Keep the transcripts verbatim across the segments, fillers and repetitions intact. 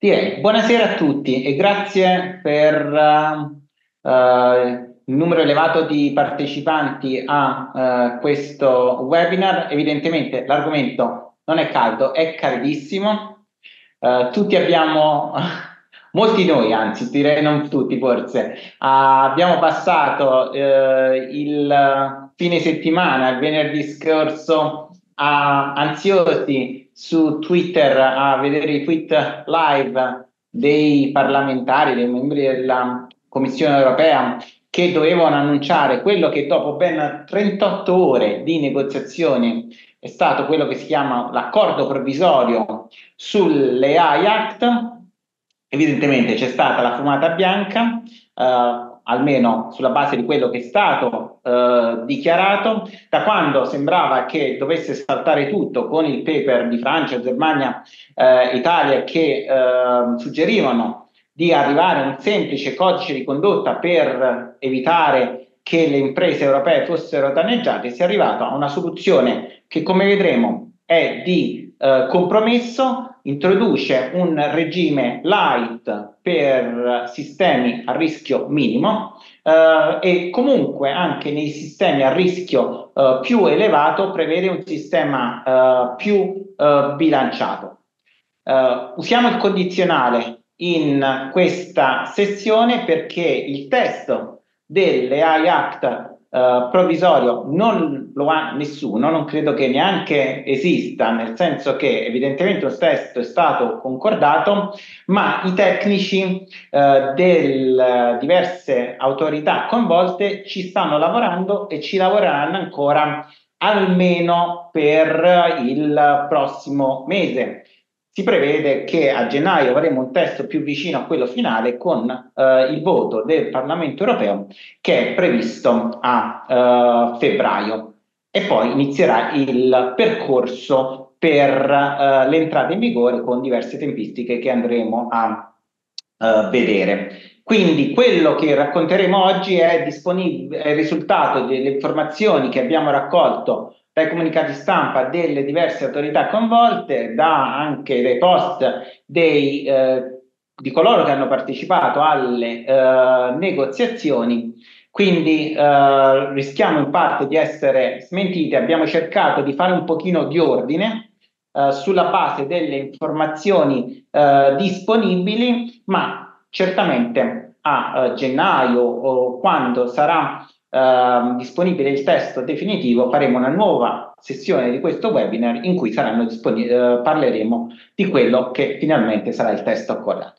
Direi buonasera a tutti e grazie per eh, eh, il numero elevato di partecipanti a eh, questo webinar. Evidentemente l'argomento non è caldo, è caldissimo. Eh, tutti abbiamo, molti di noi, anzi direi non tutti forse, ah, abbiamo passato eh, il fine settimana, il venerdì scorso, a- ansiosi su Twitter a vedere i tweet live dei parlamentari, dei membri della Commissione europea che dovevano annunciare quello che dopo ben trentotto ore di negoziazioni è stato quello che si chiama l'accordo provvisorio sulle A I Act. Evidentemente c'è stata la fumata bianca, eh, almeno sulla base di quello che è stato eh, dichiarato, da quando sembrava che dovesse saltare tutto con il paper di Francia, Germania, eh, Italia che eh, suggerivano di arrivare a un semplice codice di condotta per evitare che le imprese europee fossero danneggiate. Si è arrivato a una soluzione che, come vedremo, è di eh, compromesso, introduce un regime light per sistemi a rischio minimo eh, e comunque anche nei sistemi a rischio eh, più elevato prevede un sistema eh, più eh, bilanciato. Uh, usiamo il condizionale in questa sessione perché il testo delle A I Act uh, provvisorio non lo ha nessuno, non credo che neanche esista, nel senso che evidentemente il testo è stato concordato, ma i tecnici uh, delle diverse autorità coinvolte ci stanno lavorando e ci lavoreranno ancora almeno per il prossimo mese. Si prevede che a gennaio avremo un testo più vicino a quello finale con eh, il voto del Parlamento europeo che è previsto a eh, febbraio e poi inizierà il percorso per eh, l'entrata in vigore con diverse tempistiche che andremo a eh, vedere. Quindi quello che racconteremo oggi è, disponibile, è il risultato delle informazioni che abbiamo raccolto dai comunicati stampa delle diverse autorità coinvolte, da anche dai post dei, eh, di coloro che hanno partecipato alle eh, negoziazioni. Quindi eh, rischiamo in parte di essere smentiti. Abbiamo cercato di fare un pochino di ordine eh, sulla base delle informazioni eh, disponibili, ma certamente a eh, gennaio o quando sarà Uh, disponibile il testo definitivo, faremo una nuova sessione di questo webinar in cui saranno disponibili, uh, parleremo di quello che finalmente sarà il testo accordato.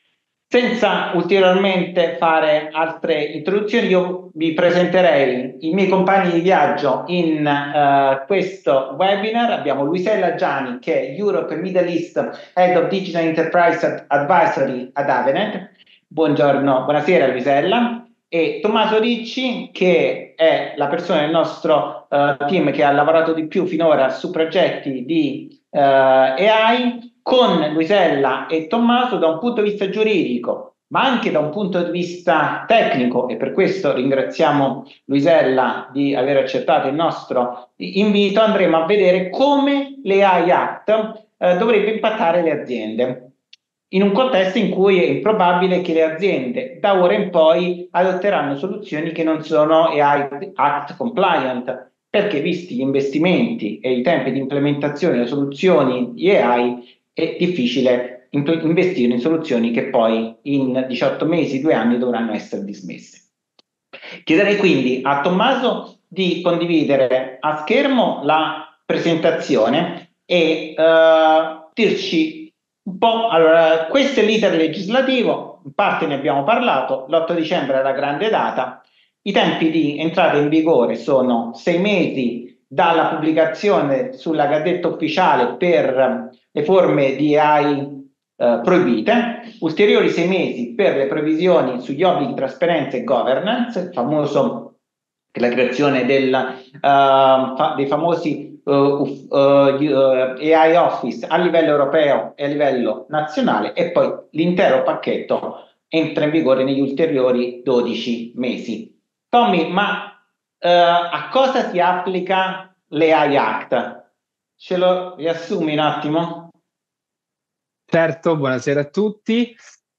Senza ulteriormente fare altre introduzioni, io vi presenterei i miei compagni di viaggio in uh, questo webinar. Abbiamo Luisella Giani, che è Europe and Middle East Head of Digital Enterprise Advisory ad Avenet. Buongiorno, buonasera Luisella. E Tommaso Ricci, che è la persona del nostro uh, team che ha lavorato di più finora su progetti di uh, A I, con Luisella e Tommaso da un punto di vista giuridico, ma anche da un punto di vista tecnico, e per questo ringraziamo Luisella di aver accettato il nostro invito, andremo a vedere come le A I Act uh, dovrebbe impattare le aziende in un contesto in cui è improbabile che le aziende da ora in poi adotteranno soluzioni che non sono A I Act compliant, perché visti gli investimenti e i tempi di implementazione delle soluzioni di A I è difficile investire in soluzioni che poi in diciotto mesi, due anni dovranno essere dismesse. Chiederei quindi a Tommaso di condividere a schermo la presentazione e eh, dirci un po', allora, questo è l'iter legislativo, in parte ne abbiamo parlato, l'otto dicembre è la grande data, i tempi di entrata in vigore sono sei mesi dalla pubblicazione sulla Gazzetta Ufficiale per le forme di A I eh, proibite, ulteriori sei mesi per le previsioni sugli obblighi di trasparenza e governance, il famoso la creazione del, uh, fa, dei famosi uh, uh, uh, A I Office a livello europeo e a livello nazionale, e poi l'intero pacchetto entra in vigore negli ulteriori dodici mesi. Tommy, ma uh, a cosa si applica l'A I Act? Ce lo riassumi un attimo? Certo, buonasera a tutti.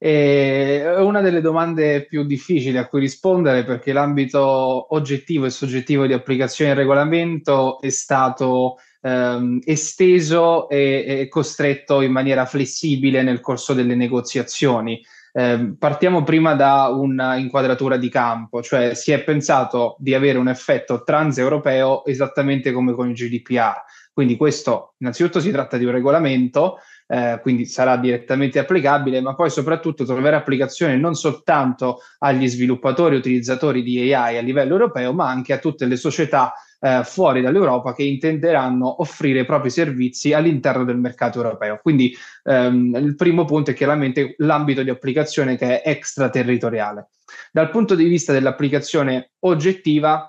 E È una delle domande più difficili a cui rispondere perché l'ambito oggettivo e soggettivo di applicazione del regolamento è stato ehm, esteso e, e costretto in maniera flessibile nel corso delle negoziazioni. Ehm, partiamo prima da un'inquadratura di campo, cioè si è pensato di avere un effetto transeuropeo esattamente come con il G D P R. Quindi questo, innanzitutto, si tratta di un regolamento, eh, quindi sarà direttamente applicabile, ma poi soprattutto troverà applicazione non soltanto agli sviluppatori e utilizzatori di A I a livello europeo, ma anche a tutte le società eh, fuori dall'Europa che intenderanno offrire i propri servizi all'interno del mercato europeo. Quindi ehm, il primo punto è chiaramente l'ambito di applicazione che è extraterritoriale. Dal punto di vista dell'applicazione oggettiva,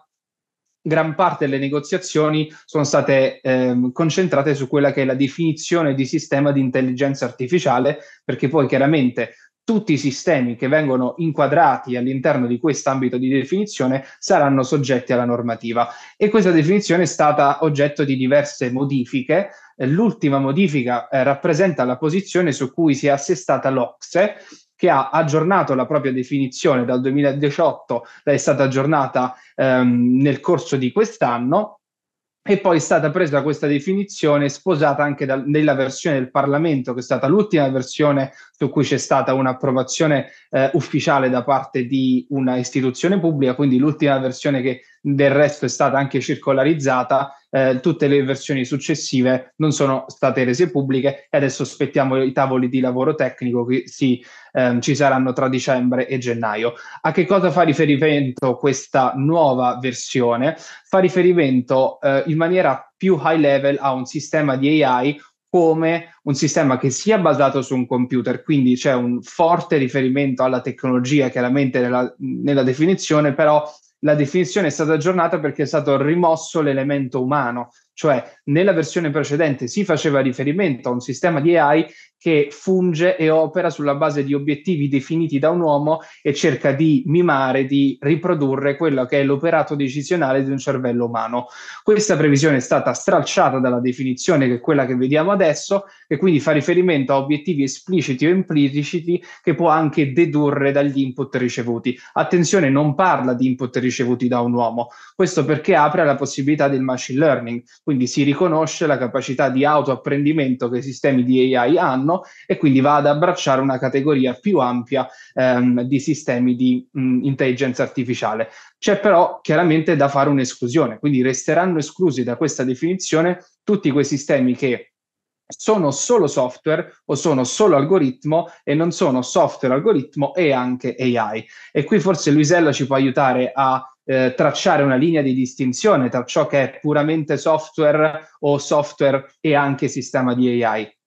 gran parte delle negoziazioni sono state ehm, concentrate su quella che è la definizione di sistema di intelligenza artificiale, perché poi chiaramente tutti i sistemi che vengono inquadrati all'interno di quest'ambito di definizione saranno soggetti alla normativa. E questa definizione è stata oggetto di diverse modifiche. L'ultima modifica eh, rappresenta la posizione su cui si è assestata l'Ocse, che ha aggiornato la propria definizione dal duemiladiciotto, è stata aggiornata ehm, nel corso di quest'anno, e poi è stata presa questa definizione sposata anche da, nella versione del Parlamento, che è stata l'ultima versione su cui c'è stata un'approvazione eh, ufficiale da parte di una istituzione pubblica, quindi l'ultima versione che del resto è stata anche circolarizzata. Eh, tutte le versioni successive non sono state rese pubbliche e adesso aspettiamo i tavoli di lavoro tecnico che si, ehm, ci saranno tra dicembre e gennaio. A che cosa fa riferimento questa nuova versione? Fa riferimento eh, in maniera più high level a un sistema di A I come un sistema che sia basato su un computer, quindi c'è un forte riferimento alla tecnologia chiaramente nella, nella definizione, però la definizione è stata aggiornata perché è stato rimosso l'elemento umano, cioè nella versione precedente si faceva riferimento a un sistema di A I che funge e opera sulla base di obiettivi definiti da un uomo e cerca di mimare, di riprodurre quello che è l'operato decisionale di un cervello umano. Questa previsione è stata stralciata dalla definizione, che è quella che vediamo adesso, che quindi fa riferimento a obiettivi espliciti o impliciti che può anche dedurre dagli input ricevuti. Attenzione, non parla di input ricevuti da un uomo, questo perché apre alla possibilità del machine learning, quindi si riconosce la capacità di autoapprendimento che i sistemi di A I hanno e quindi va ad abbracciare una categoria più ampia ehm, di sistemi di mh, intelligenza artificiale. C'è però chiaramente da fare un'esclusione, quindi resteranno esclusi da questa definizione tutti quei sistemi che sono solo software o sono solo algoritmo e non sono software, algoritmo e anche A I. E qui forse Luisella ci può aiutare a eh, tracciare una linea di distinzione tra ciò che è puramente software o software e anche sistema di A I.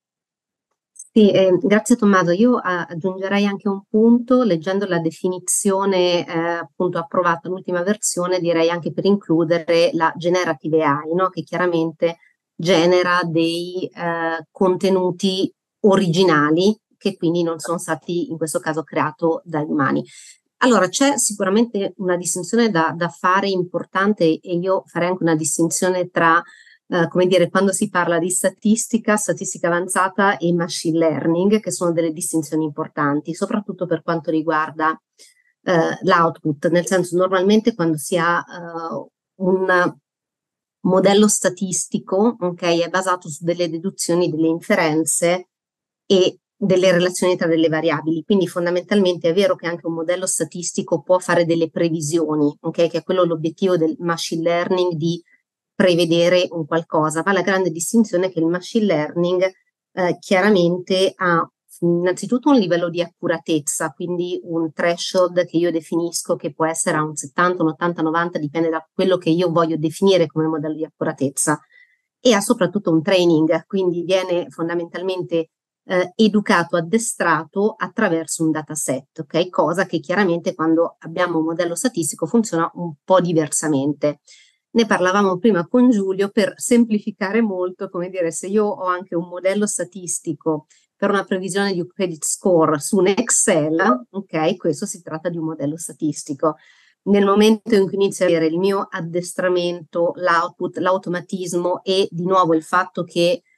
Sì, eh, grazie Tommaso. Io a- aggiungerei anche un punto, leggendo la definizione eh, appunto approvata, l'ultima versione, direi anche per includere la generative A I, no? Che chiaramente genera dei eh, contenuti originali che quindi non sono stati in questo caso creati dagli umani. Allora, c'è sicuramente una distinzione da, da fare importante e io farei anche una distinzione tra Uh, come dire, quando si parla di statistica, statistica avanzata e machine learning, che sono delle distinzioni importanti, soprattutto per quanto riguarda uh, l'output, nel senso normalmente quando si ha uh, un modello statistico, ok, è basato su delle deduzioni, delle inferenze e delle relazioni tra delle variabili. Quindi fondamentalmente è vero che anche un modello statistico può fare delle previsioni, ok, che è quello l'obiettivo del machine learning di prevedere un qualcosa, ma la grande distinzione è che il machine learning eh, chiaramente ha innanzitutto un livello di accuratezza, quindi un threshold che io definisco che può essere a un settanta, un ottanta, novanta, dipende da quello che io voglio definire come modello di accuratezza, e ha soprattutto un training, quindi viene fondamentalmente eh, educato, addestrato attraverso un dataset, ok? Cosa che chiaramente quando abbiamo un modello statistico funziona un po' diversamente. Ne parlavamo prima con Giulio, per semplificare molto, come dire, se io ho anche un modello statistico per una previsione di un credit score su un Excel, ok, questo si tratta di un modello statistico. Nel momento in cui inizio a avere il mio addestramento, l'output, l'automatismo e di nuovo il fatto che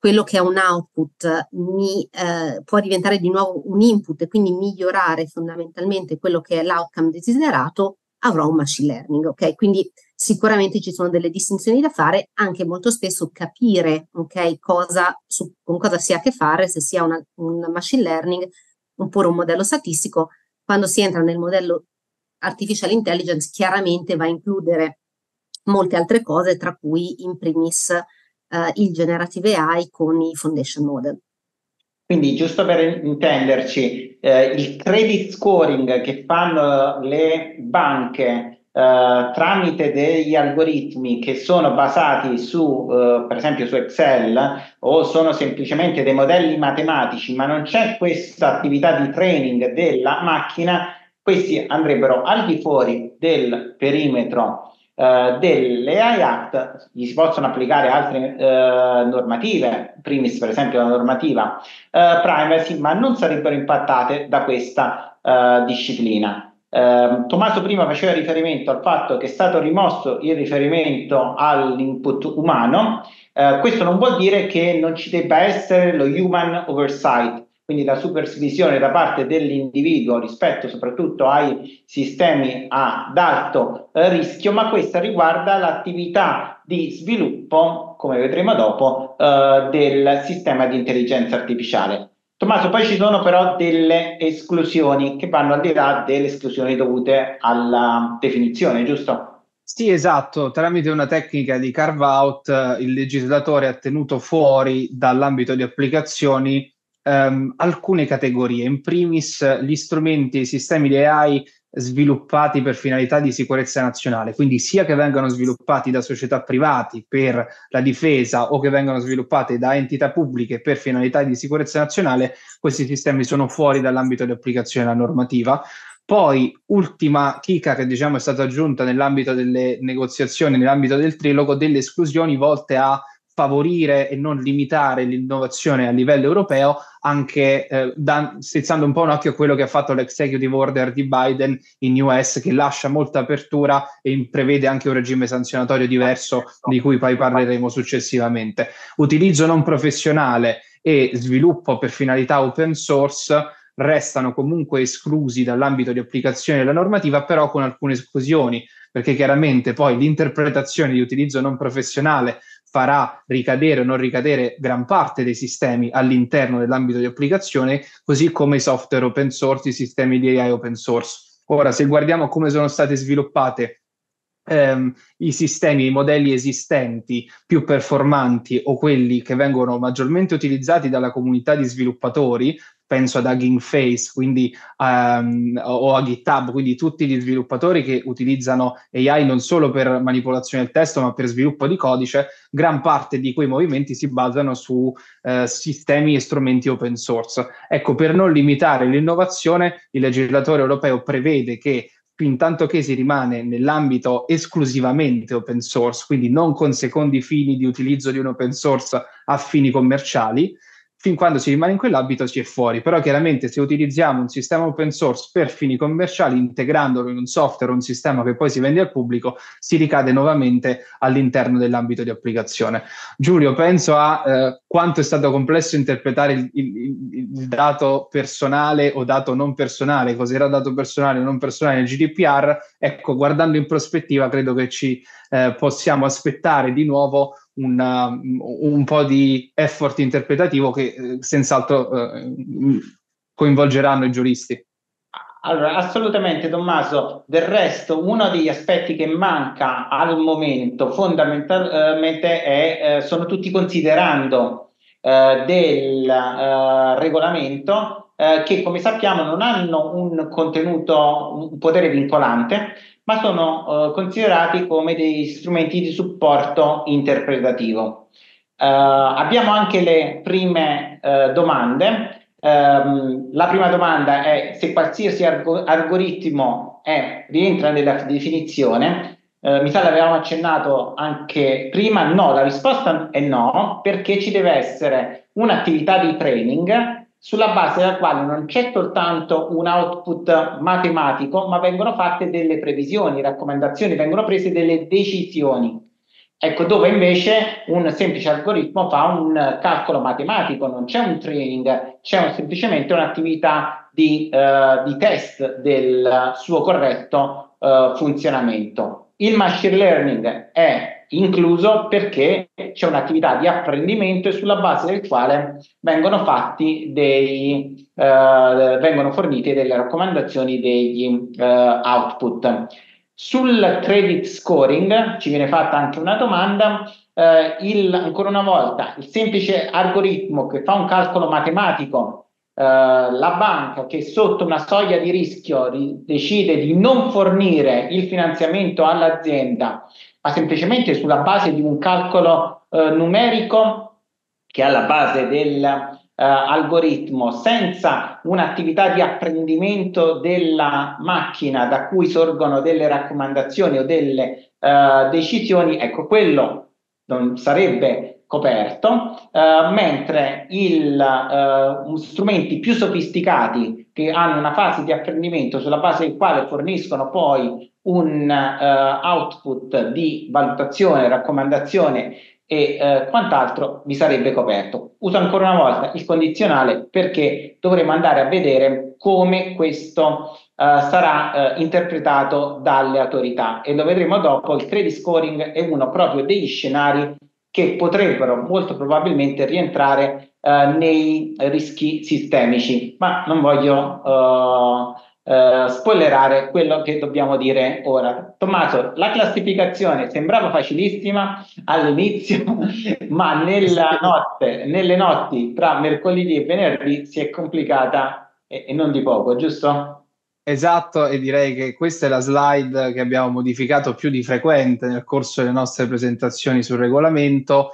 quello che è un output mi, eh, può diventare di nuovo un input e quindi migliorare fondamentalmente quello che è l'outcome desiderato, avrò un machine learning, ok? Quindi sicuramente ci sono delle distinzioni da fare, anche molto spesso capire, ok, cosa, su, con cosa si ha a che fare, se sia una, un machine learning oppure un modello statistico. Quando si entra nel modello artificial intelligence chiaramente va a includere molte altre cose, tra cui in primis eh, il generative A I con i foundation model. Quindi, giusto per intenderci, eh, il credit scoring che fanno le banche eh, tramite degli algoritmi che sono basati su, eh, per esempio, su Excel o sono semplicemente dei modelli matematici, ma non c'è questa attività di training della macchina, questi andrebbero al di fuori del perimetro Uh, dell'A I Act. Gli si possono applicare altre uh, normative, primis per esempio la normativa uh, privacy, ma non sarebbero impattate da questa uh, disciplina. Uh, Tommaso prima faceva riferimento al fatto che è stato rimosso il riferimento all'input umano. Uh, questo non vuol dire che non ci debba essere lo human oversight, quindi la supervisione da parte dell'individuo rispetto soprattutto ai sistemi ad alto eh, rischio, ma questa riguarda l'attività di sviluppo, come vedremo dopo, eh, del sistema di intelligenza artificiale. Tommaso, poi ci sono però delle esclusioni che vanno al di là delle esclusioni dovute alla definizione, giusto? Sì, esatto. Tramite una tecnica di carve-out, il legislatore ha tenuto fuori dall'ambito di applicazioni Um, alcune categorie, in primis gli strumenti e i sistemi di A I sviluppati per finalità di sicurezza nazionale, quindi sia che vengano sviluppati da società privati per la difesa o che vengano sviluppati da entità pubbliche per finalità di sicurezza nazionale, questi sistemi sono fuori dall'ambito di applicazione della normativa. Poi, ultima chicca che diciamo è stata aggiunta nell'ambito delle negoziazioni, nell'ambito del trilogo, delle esclusioni volte a favorire e non limitare l'innovazione a livello europeo, anche eh, da, strizzando un po' un occhio a quello che ha fatto l'executive order di Biden in U S, che lascia molta apertura e prevede anche un regime sanzionatorio diverso, di cui poi parleremo successivamente. Utilizzo non professionale e sviluppo per finalità open source restano comunque esclusi dall'ambito di applicazione della normativa, però con alcune esclusioni, perché chiaramente poi l'interpretazione di utilizzo non professionale farà ricadere o non ricadere gran parte dei sistemi all'interno dell'ambito di applicazione, così come i software open source, i sistemi di A I open source. Ora, se guardiamo come sono state sviluppate ehm, i sistemi, i modelli esistenti più performanti o quelli che vengono maggiormente utilizzati dalla comunità di sviluppatori, penso ad Hugging Face, quindi, um, o a GitHub, quindi tutti gli sviluppatori che utilizzano A I non solo per manipolazione del testo, ma per sviluppo di codice, gran parte di quei movimenti si basano su uh, sistemi e strumenti open source. Ecco, per non limitare l'innovazione, il legislatore europeo prevede che fin tanto che si rimane nell'ambito esclusivamente open source, quindi non con secondi fini di utilizzo di un open source a fini commerciali, fin quando si rimane in quell'ambito si è fuori. Però chiaramente se utilizziamo un sistema open source per fini commerciali, integrandolo in un software o un sistema che poi si vende al pubblico, si ricade nuovamente all'interno dell'ambito di applicazione. Giulio, penso a eh, quanto è stato complesso interpretare il, il, il dato personale o dato non personale, cos'era dato personale o non personale nel G D P R. Ecco, guardando in prospettiva, credo che ci eh, possiamo aspettare di nuovo Una, un po' di effort interpretativo che eh, senz'altro eh, coinvolgeranno i giuristi. Allora, assolutamente Tommaso, del resto uno degli aspetti che manca al momento fondamentalmente è, eh, sono tutti considerando eh, del eh, regolamento eh, che come sappiamo non hanno un contenuto, un potere vincolante, ma sono eh, considerati come dei strumenti di supporto interpretativo. Eh, abbiamo anche le prime eh, domande. Um, la prima domanda è se qualsiasi argo- algoritmo è, rientra nella definizione. Uh, mi sa l'avevamo accennato anche prima. No, la risposta è no, perché ci deve essere un'attività di training sulla base della quale non c'è soltanto un output matematico, ma vengono fatte delle previsioni, raccomandazioni, vengono prese delle decisioni. Ecco, dove invece un semplice algoritmo fa un calcolo matematico, non c'è un training, c'è semplicemente un'attività di, uh, di test del suo corretto uh, funzionamento. Il machine learning è incluso perché c'è un'attività di apprendimento e sulla base del quale vengono fatti dei, uh, vengono fornite delle raccomandazioni, degli uh, output. Sul credit scoring ci viene fatta anche una domanda, eh, il, ancora una volta, il semplice algoritmo che fa un calcolo matematico, eh, la banca che sotto una soglia di rischio ri- decide di non fornire il finanziamento all'azienda, ma semplicemente sulla base di un calcolo eh, numerico che è alla base del Uh, algoritmo, senza un'attività di apprendimento della macchina da cui sorgono delle raccomandazioni o delle uh, decisioni, ecco, quello non sarebbe coperto, uh, mentre il, uh, strumenti più sofisticati che hanno una fase di apprendimento sulla base del quale forniscono poi un uh, output di valutazione, raccomandazione e eh, quant'altro vi sarebbe coperto. Uso ancora una volta il condizionale perché dovremo andare a vedere come questo eh, sarà eh, interpretato dalle autorità e lo vedremo dopo. Il credit scoring è uno proprio degli scenari che potrebbero molto probabilmente rientrare eh, nei rischi sistemici, ma non voglio eh, Uh, spoilerare quello che dobbiamo dire ora. Tommaso, la classificazione sembrava facilissima all'inizio, ma nella notte, nelle notti tra mercoledì e venerdì si è complicata e, e non di poco, giusto? Esatto, e direi che questa è la slide che abbiamo modificato più di frequente nel corso delle nostre presentazioni sul regolamento.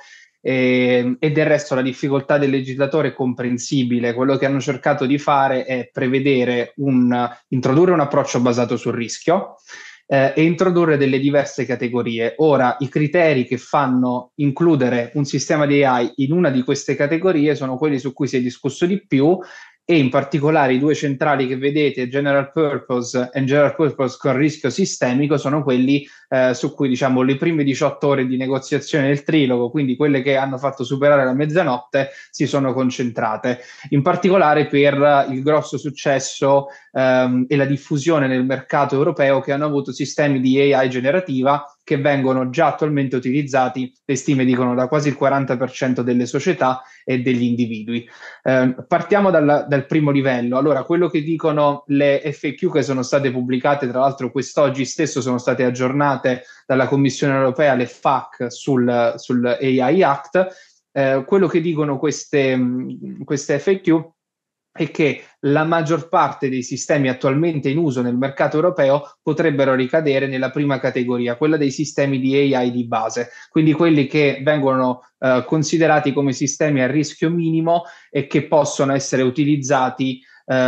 E, e del resto la difficoltà del legislatore è comprensibile. Quello che hanno cercato di fare è prevedere un, introdurre un approccio basato sul rischio eh, e introdurre delle diverse categorie. Ora, i criteri che fanno includere un sistema di A I in una di queste categorie sono quelli su cui si è discusso di più, e in particolare i due centrali che vedete, General Purpose e General Purpose con rischio sistemico, sono quelli eh, su cui, diciamo, le prime diciotto ore di negoziazione del trilogo, quindi quelle che hanno fatto superare la mezzanotte, si sono concentrate. In particolare per il grosso successo ehm, e la diffusione nel mercato europeo che hanno avuto sistemi di A I generativa che vengono già attualmente utilizzati, le stime dicono, da quasi il quaranta per cento delle società e degli individui. Eh, partiamo dal, dal primo livello. Allora, quello che dicono le F A Q che sono state pubblicate, tra l'altro quest'oggi stesso sono state aggiornate dalla Commissione europea, le F A Q sul, sul A I Act, eh, quello che dicono queste, queste F A Q è che la maggior parte dei sistemi attualmente in uso nel mercato europeo potrebbero ricadere nella prima categoria, quella dei sistemi di A I di base, quindi quelli che vengono eh, considerati come sistemi a rischio minimo e che possono essere utilizzati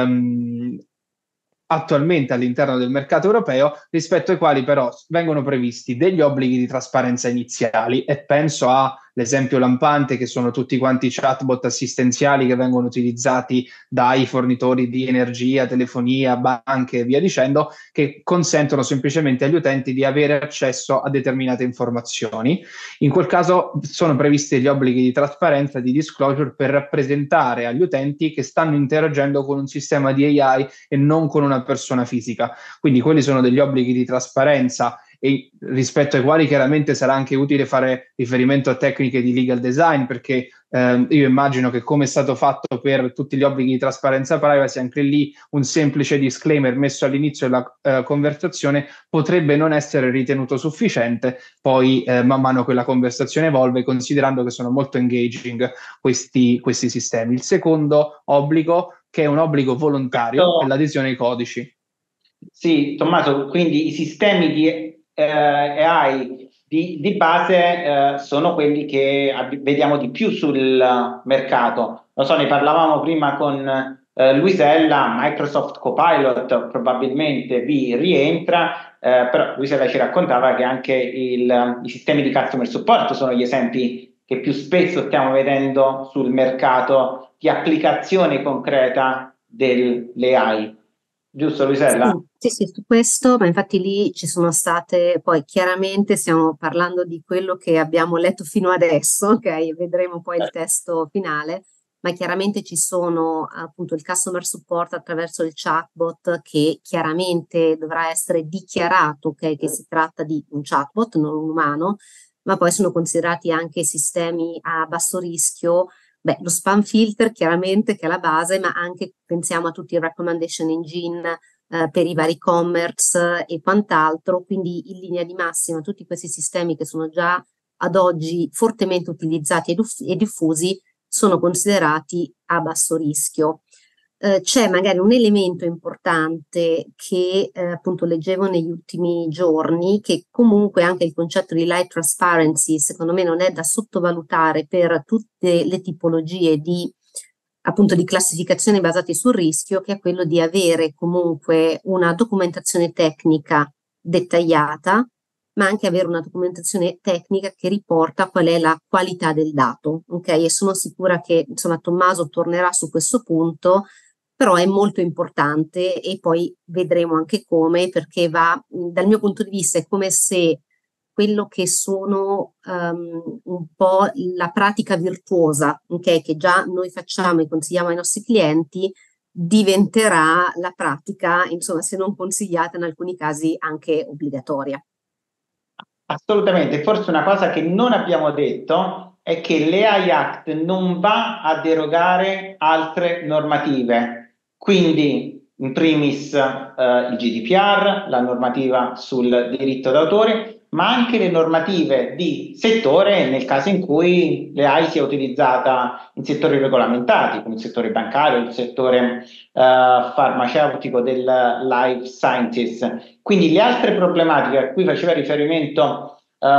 ehm, attualmente all'interno del mercato europeo, rispetto ai quali però vengono previsti degli obblighi di trasparenza iniziali, e penso all'esempio lampante che sono tutti quanti i chatbot assistenziali che vengono utilizzati dai fornitori di energia, telefonia, banche e via dicendo, che consentono semplicemente agli utenti di avere accesso a determinate informazioni. In quel caso sono previsti gli obblighi di trasparenza, di disclosure, per rappresentare agli utenti che stanno interagendo con un sistema di A I e non con una persona fisica. Quindi quelli sono degli obblighi di trasparenza, e rispetto ai quali chiaramente sarà anche utile fare riferimento a tecniche di legal design, perché eh, io immagino che, come è stato fatto per tutti gli obblighi di trasparenza privacy, anche lì un semplice disclaimer messo all'inizio della eh, conversazione potrebbe non essere ritenuto sufficiente poi eh, man mano che la conversazione evolve, considerando che sono molto engaging questi, questi sistemi. Il secondo obbligo, che è un obbligo volontario, è l'adesione ai codici. Sì, Tommaso, quindi i sistemi di eh, A I di, di base eh, sono quelli che vediamo di più sul mercato. Lo so, ne parlavamo prima con eh, Luisella, Microsoft Copilot probabilmente vi rientra, eh, però Luisella ci raccontava che anche il, i sistemi di customer support sono gli esempi che più spesso stiamo vedendo sul mercato di applicazione concreta delle A I. Giusto, Luisella? Sì. Sì, sì, su questo, ma infatti lì ci sono state, poi chiaramente stiamo parlando di quello che abbiamo letto fino adesso, ok? Vedremo poi il testo finale, ma chiaramente ci sono appunto il customer support attraverso il chatbot che chiaramente dovrà essere dichiarato, ok, che si tratta di un chatbot, non un umano, ma poi sono considerati anche sistemi a basso rischio. Beh, lo spam filter chiaramente che è la base, ma anche pensiamo a tutti i recommendation engine eh, per i vari commerce e quant'altro, quindi in linea di massima tutti questi sistemi che sono già ad oggi fortemente utilizzati ed, uff- e diffusi sono considerati a basso rischio. Eh, c'è magari un elemento importante che eh, appunto leggevo negli ultimi giorni, che comunque anche il concetto di light transparency secondo me non è da sottovalutare per tutte le tipologie di appunto di classificazione basate sul rischio, che è quello di avere comunque una documentazione tecnica dettagliata, ma anche avere una documentazione tecnica che riporta qual è la qualità del dato, ok? E sono sicura che insomma Tommaso tornerà su questo punto, però è molto importante e poi vedremo anche come, perché va, dal mio punto di vista, è come se quello che sono um, un po' la pratica virtuosa, okay, che già noi facciamo e consigliamo ai nostri clienti, diventerà la pratica, insomma, se non consigliata, in alcuni casi anche obbligatoria. Assolutamente, forse una cosa che non abbiamo detto è che l'A I Act non va a derogare altre normative, quindi in primis eh, il G D P R, la normativa sul diritto d'autore, ma anche le normative di settore nel caso in cui l'A I sia utilizzata in settori regolamentati, come il settore bancario, il settore eh, farmaceutico, del life sciences. Quindi le altre problematiche a cui faceva riferimento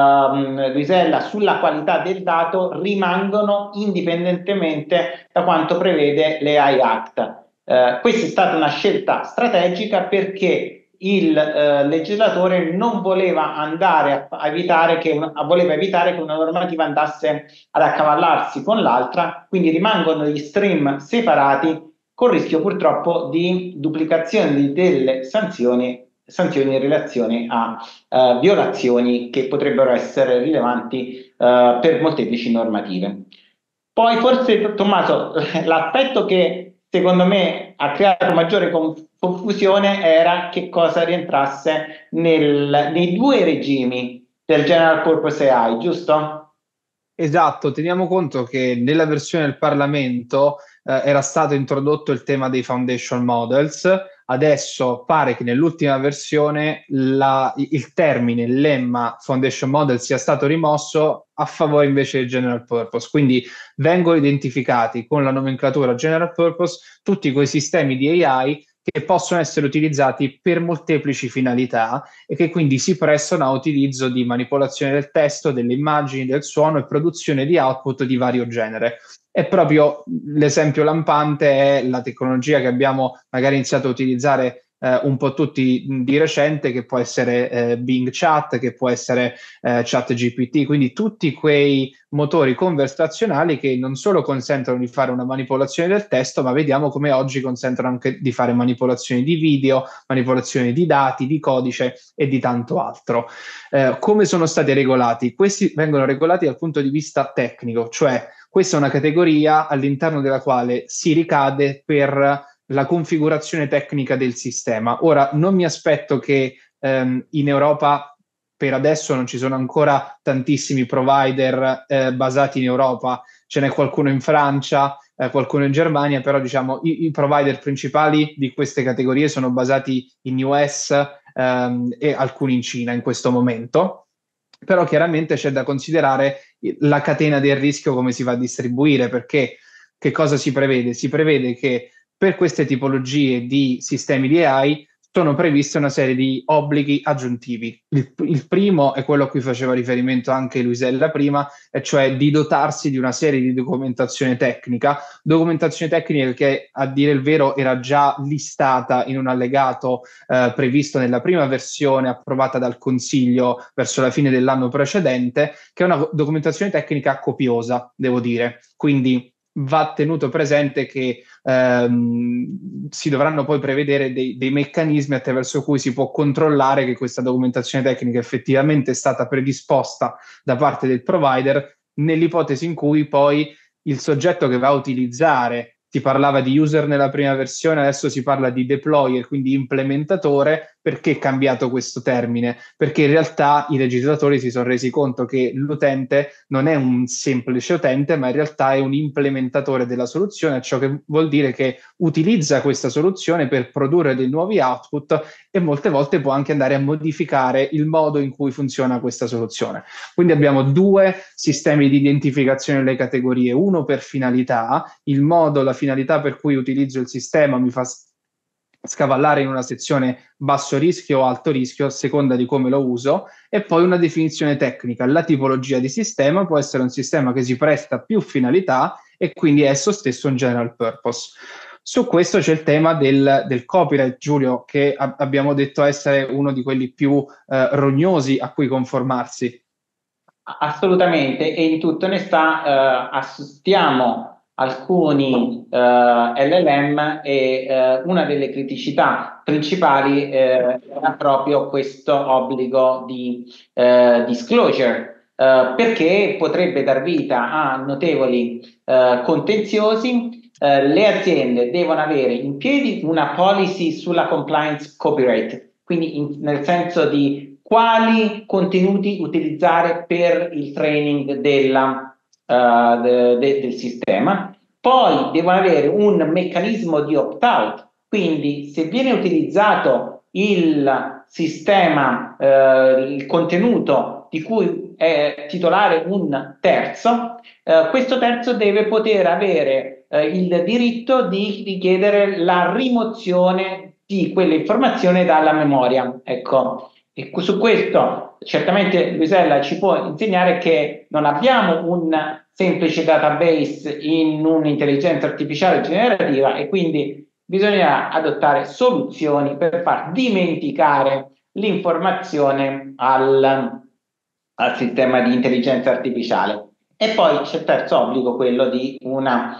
Uh, Luisella sulla qualità del dato rimangono indipendentemente da quanto prevede l'A I Act. Uh, questa è stata una scelta strategica perché il uh, legislatore non voleva andare a, a evitare che una, voleva evitare che una normativa andasse ad accavallarsi con l'altra, quindi rimangono gli stream separati con il rischio purtroppo di duplicazione delle sanzioni sanzioni in relazione a uh, violazioni che potrebbero essere rilevanti uh, per molteplici normative. Poi forse, Tommaso, l'aspetto che secondo me ha creato maggiore confusione era che cosa rientrasse nel, nei due regimi del General Purpose A I, giusto? Esatto, teniamo conto che nella versione del Parlamento eh, era stato introdotto il tema dei foundation models, adesso pare che nell'ultima versione la, il termine, il lemma foundation model sia stato rimosso a favore invece del general purpose, quindi vengono identificati con la nomenclatura general purpose tutti quei sistemi di A I che possono essere utilizzati per molteplici finalità e che quindi si prestano a utilizzo di manipolazione del testo, delle immagini, del suono e produzione di output di vario genere. E proprio l'esempio lampante è la tecnologia che abbiamo magari iniziato a utilizzare eh, un po' tutti di recente, che può essere eh, Bing Chat, che può essere eh, ChatGPT, quindi tutti quei motori conversazionali che non solo consentono di fare una manipolazione del testo, ma vediamo come oggi consentono anche di fare manipolazioni di video, manipolazioni di dati, di codice e di tanto altro. Eh, come sono stati regolati? Questi vengono regolati dal punto di vista tecnico, cioè questa è una categoria all'interno della quale si ricade per la configurazione tecnica del sistema. Ora, non mi aspetto che ehm, in Europa per adesso non ci sono ancora tantissimi provider eh, basati in Europa, ce n'è qualcuno in Francia, eh, qualcuno in Germania, però diciamo i, i provider principali di queste categorie sono basati in U S ehm, e alcuni in Cina in questo momento. Però chiaramente c'è da considerare la catena del rischio, come si va a distribuire, perché che cosa si prevede? Si prevede che per queste tipologie di sistemi di A I sono previste una serie di obblighi aggiuntivi. Il, il primo è quello a cui faceva riferimento anche Luisella prima, e cioè di dotarsi di una serie di documentazione tecnica, documentazione tecnica che a dire il vero era già listata in un allegato eh, previsto nella prima versione approvata dal Consiglio verso la fine dell'anno precedente, che è una documentazione tecnica copiosa, devo dire. Quindi va tenuto presente che ehm, si dovranno poi prevedere dei, dei meccanismi attraverso cui si può controllare che questa documentazione tecnica effettivamente è stata predisposta da parte del provider nell'ipotesi in cui poi il soggetto che va a utilizzare, si parlava di user nella prima versione, adesso si parla di deployer, quindi implementatore. Perché è cambiato questo termine? Perché in realtà i legislatori si sono resi conto che l'utente non è un semplice utente, ma in realtà è un implementatore della soluzione, ciò che vuol dire che utilizza questa soluzione per produrre dei nuovi output e molte volte può anche andare a modificare il modo in cui funziona questa soluzione. Quindi abbiamo due sistemi di identificazione delle categorie, uno per finalità, il modo, la finalità per cui utilizzo il sistema mi fa scavallare in una sezione basso rischio o alto rischio a seconda di come lo uso, e poi una definizione tecnica. La tipologia di sistema può essere un sistema che si presta a più finalità e quindi è esso stesso un general purpose. Su questo c'è il tema del, del copyright, Giulio, che a- abbiamo detto essere uno di quelli più eh, rognosi a cui conformarsi. Assolutamente, e in tutta onestà eh, assistiamo alcuni eh, L L M e eh, una delle criticità principali eh, era proprio questo obbligo di eh, disclosure, eh, perché potrebbe dar vita a notevoli eh, contenziosi. Eh, le aziende devono avere in piedi una policy sulla compliance copyright, quindi in, nel senso di quali contenuti utilizzare per il training della, uh, de, de, del sistema. Poi devono avere un meccanismo di opt-out, quindi se viene utilizzato il sistema, uh, il contenuto di cui è titolare un terzo, uh, questo terzo deve poter avere uh, il diritto di richiedere la rimozione di quell'informazione dalla memoria. Ecco. E su questo certamente Luisella ci può insegnare che non abbiamo un semplice database in un'intelligenza artificiale generativa e quindi bisogna adottare soluzioni per far dimenticare l'informazione al, al sistema di intelligenza artificiale. E poi c'è il terzo obbligo, quello di una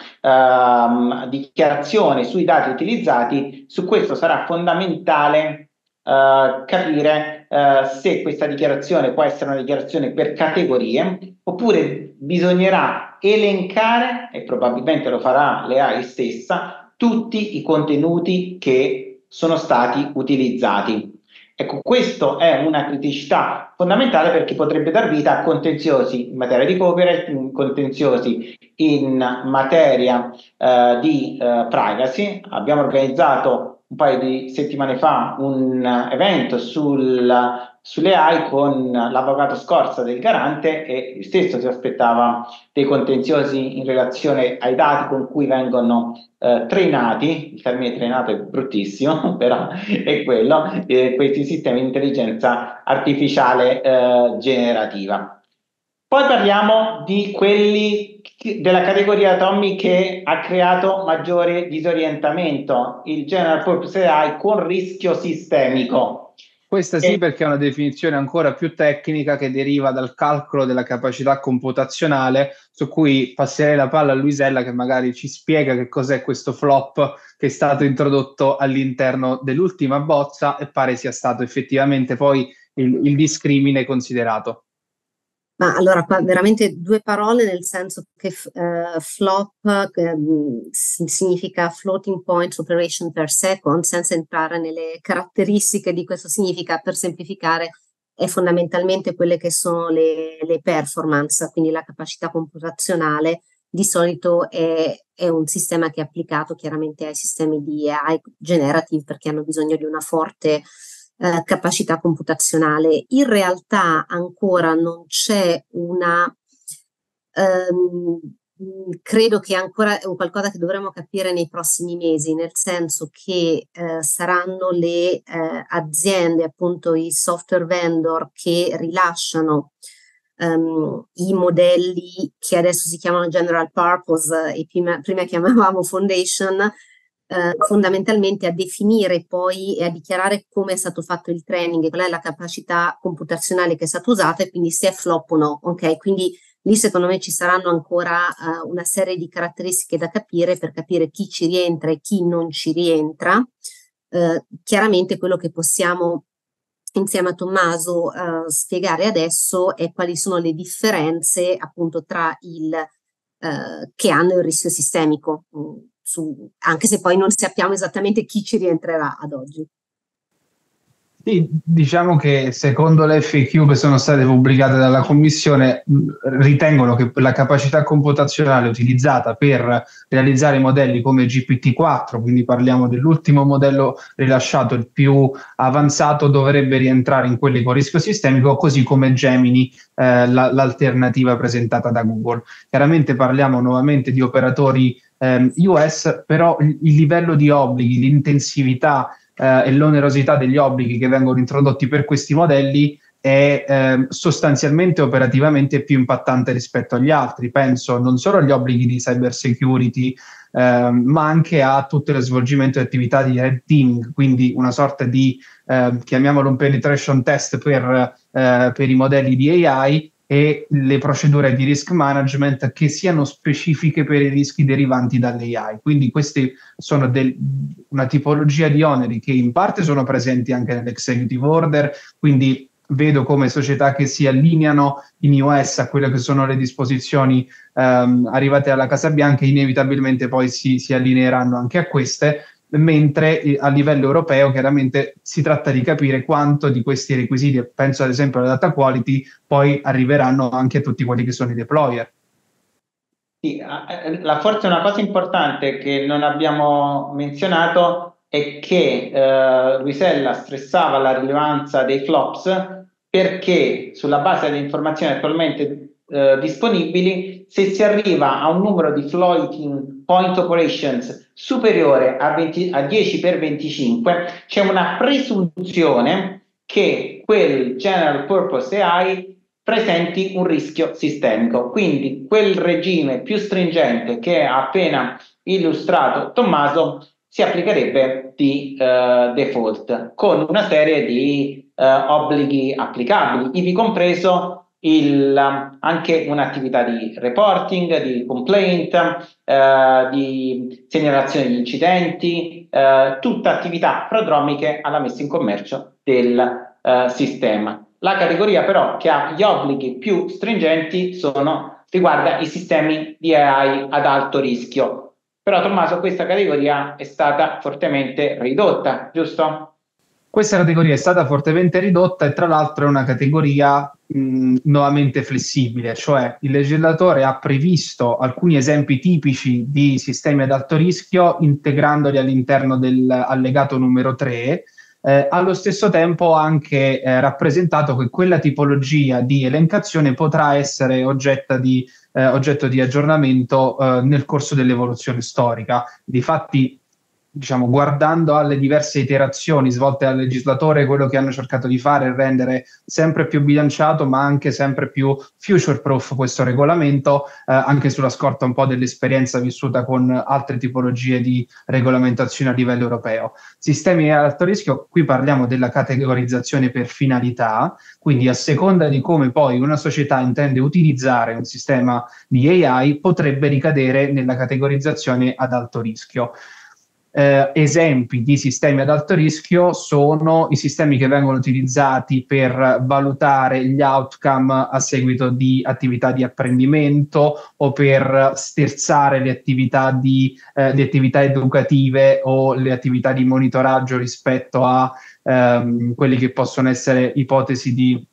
uh, dichiarazione sui dati utilizzati. Su questo sarà fondamentale Uh, capire uh, se questa dichiarazione può essere una dichiarazione per categorie oppure bisognerà elencare, e probabilmente lo farà l'A I stessa, tutti i contenuti che sono stati utilizzati. Ecco, questo è una criticità fondamentale perché potrebbe dar vita a contenziosi in materia di copyright, contenziosi in materia uh, di uh, privacy. Abbiamo organizzato un paio di settimane fa un evento sul, sulle A I con l'avvocato Scorza del Garante e lui stesso si aspettava dei contenziosi in relazione ai dati con cui vengono eh, trainati, il termine trainato è bruttissimo, però è quello, eh, questi sistemi di intelligenza artificiale eh, generativa. Poi parliamo di quelli della categoria Tommy che ha creato maggiore disorientamento, il General Purpose A I con rischio sistemico. Questa sì, perché è una definizione ancora più tecnica che deriva dal calcolo della capacità computazionale, su cui passerei la palla a Luisella che magari ci spiega che cos'è questo flop che è stato introdotto all'interno dell'ultima bozza e pare sia stato effettivamente poi il, il discrimine considerato. Ma allora qua veramente due parole, nel senso che uh, flop che, um, significa floating point operation per second, senza entrare nelle caratteristiche di questo significa, per semplificare, è fondamentalmente quelle che sono le, le performance, quindi la capacità computazionale. Di solito è, è un sistema che è applicato chiaramente ai sistemi di A I generative perché hanno bisogno di una forte Eh, capacità computazionale. In realtà ancora non c'è una, ehm, credo che ancora è un qualcosa che dovremo capire nei prossimi mesi, nel senso che eh, saranno le eh, aziende, appunto i software vendor che rilasciano um, i modelli che adesso si chiamano general purpose e prima, prima chiamavamo foundation, Eh, fondamentalmente a definire poi e a dichiarare come è stato fatto il training, qual è la capacità computazionale che è stata usata e quindi se è flop o no, ok? Quindi Lì secondo me ci saranno ancora uh, una serie di caratteristiche da capire per capire chi ci rientra e chi non ci rientra. Uh, chiaramente quello che possiamo insieme a Tommaso uh, spiegare adesso è quali sono le differenze appunto tra il uh, che hanno il rischio sistemico, mh, su, anche se poi non sappiamo esattamente chi ci rientrerà ad oggi. Sì, diciamo che secondo le F A Q che sono state pubblicate dalla Commissione ritengono che la capacità computazionale utilizzata per realizzare modelli come G P T quattro, quindi parliamo dell'ultimo modello rilasciato, il più avanzato, dovrebbe rientrare in quelli con rischio sistemico, così come Gemini, eh, la, l'alternativa presentata da Google. Chiaramente parliamo nuovamente di operatori eh, U S, però il, il livello di obblighi, l'intensività Uh, e l'onerosità degli obblighi che vengono introdotti per questi modelli è eh, sostanzialmente operativamente più impattante rispetto agli altri. Penso non solo agli obblighi di cyber security, eh, ma anche a tutto lo svolgimento di attività di red teaming, quindi una sorta di, eh, chiamiamolo un penetration test per, eh, per i modelli di A I, e le procedure di risk management che siano specifiche per i rischi derivanti dall'A I. Quindi questi sono del, una tipologia di oneri che in parte sono presenti anche nell'executive order, quindi vedo come società che si allineano in U S a quelle che sono le disposizioni ehm, arrivate alla Casa Bianca, inevitabilmente poi si, si allineeranno anche a queste, mentre a livello europeo chiaramente si tratta di capire quanto di questi requisiti, penso ad esempio alla data quality, poi arriveranno anche a tutti quelli che sono i deployer. Sì, la, forse una cosa importante che non abbiamo menzionato è che eh, Luisella stressava la rilevanza dei flops perché sulla base delle informazioni attualmente eh, disponibili, se si arriva a un numero di floating point operations superiore a, venti, a dieci per venticinque, c'è una presunzione che quel general purpose A I presenti un rischio sistemico. Quindi quel regime più stringente che ha appena illustrato Tommaso si applicherebbe di uh, default, con una serie di uh, obblighi applicabili, ivi compreso il, anche un'attività di reporting, di complaint, uh, di segnalazione di incidenti, uh, tutta attività prodromiche alla messa in commercio del uh, sistema. La categoria però che ha gli obblighi più stringenti sono, riguarda i sistemi di A I ad alto rischio. Però Tommaso, questa categoria è stata fortemente ridotta, giusto? Questa categoria è stata fortemente ridotta e tra l'altro è una categoria mh, nuovamente flessibile, cioè il legislatore ha previsto alcuni esempi tipici di sistemi ad alto rischio integrandoli all'interno dell'allegato numero tre. Eh, allo stesso tempo ha anche eh, rappresentato che quella tipologia di elencazione potrà essere oggetto di, eh, oggetto di aggiornamento eh, nel corso dell'evoluzione storica. Difatti, diciamo, guardando alle diverse iterazioni svolte dal legislatore, quello che hanno cercato di fare è rendere sempre più bilanciato, ma anche sempre più future-proof questo regolamento, eh, anche sulla scorta un po' dell'esperienza vissuta con altre tipologie di regolamentazione a livello europeo. Sistemi ad alto rischio, qui parliamo della categorizzazione per finalità, quindi a seconda di come poi una società intende utilizzare un sistema di A I, potrebbe ricadere nella categorizzazione ad alto rischio. Eh, esempi di sistemi ad alto rischio sono i sistemi che vengono utilizzati per valutare gli outcome a seguito di attività di apprendimento o per sterzare le attività, di, eh, le attività educative o le attività di monitoraggio rispetto a ehm, quelli che possono essere ipotesi di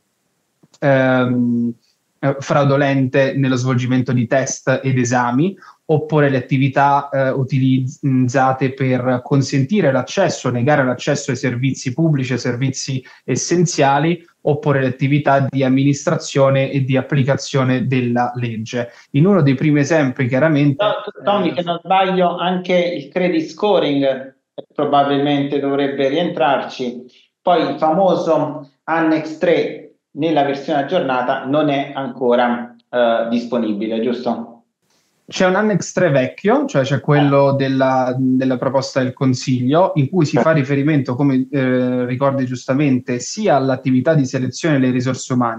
ehm, fraudolente nello svolgimento di test ed esami, oppure le attività eh, utilizzate per consentire l'accesso, negare l'accesso ai servizi pubblici, ai servizi essenziali, oppure le attività di amministrazione e di applicazione della legge. In uno dei primi esempi, chiaramente... Tommy, se non sbaglio, anche il credit scoring probabilmente dovrebbe rientrarci. Poi il famoso Annex tre nella versione aggiornata non è ancora eh, disponibile, giusto? C'è un Annex tre vecchio, cioè c'è quello della, della proposta del Consiglio, in cui si fa riferimento, come eh, ricordi giustamente, sia all'attività di selezione delle risorse umane,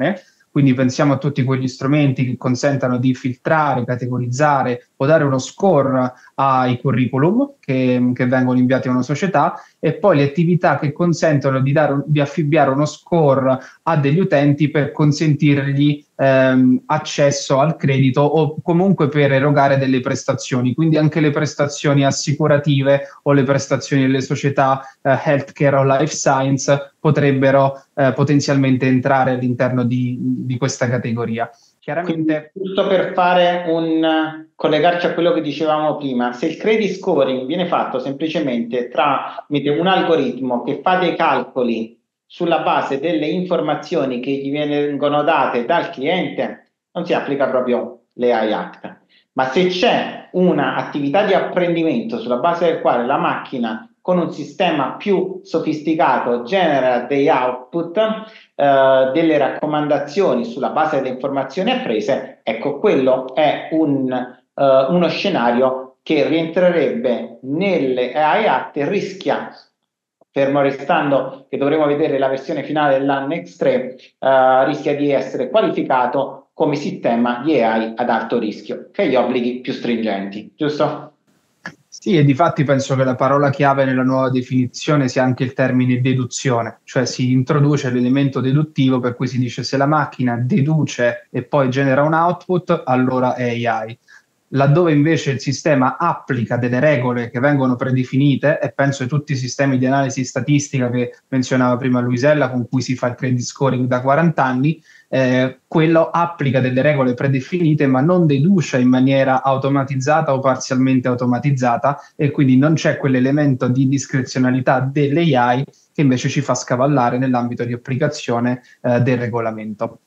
quindi pensiamo a tutti quegli strumenti che consentano di filtrare, categorizzare o dare uno score ai curriculum che, che vengono inviati a una società, e poi le attività che consentono di, dare, di affibbiare uno score a degli utenti per consentirgli ehm, accesso al credito o comunque per erogare delle prestazioni, quindi anche le prestazioni assicurative o le prestazioni delle società eh, healthcare o life science potrebbero eh, potenzialmente entrare all'interno di, di questa categoria. Chiaramente, quindi, giusto per fare un collegarci a quello che dicevamo prima, se il credit scoring viene fatto semplicemente tramite un algoritmo che fa dei calcoli sulla base delle informazioni che gli vengono date dal cliente, non si applica proprio l'A I Act. Ma se c'è un'attività di apprendimento sulla base del quale la macchina con un sistema più sofisticato genera dei output, eh, delle raccomandazioni sulla base delle informazioni apprese, ecco, quello è un, eh, uno scenario che rientrerebbe nelle A I Act e rischia, fermo restando che dovremo vedere la versione finale dell'Annex tre, eh, rischia di essere qualificato come sistema di A I ad alto rischio, che ha gli obblighi più stringenti, giusto? sì, e difatti penso che la parola chiave nella nuova definizione sia anche il termine deduzione, cioè si introduce l'elemento deduttivo per cui si dice se la macchina deduce e poi genera un output, allora è A I. Laddove invece il sistema applica delle regole che vengono predefinite, e penso a tutti i sistemi di analisi statistica che menzionava prima Luisella, con cui si fa il credit scoring da quaranta anni, eh, quello applica delle regole predefinite ma non deduce in maniera automatizzata o parzialmente automatizzata, e quindi non c'è quell'elemento di discrezionalità delle A I che invece ci fa scavallare nell'ambito di applicazione eh, del regolamento.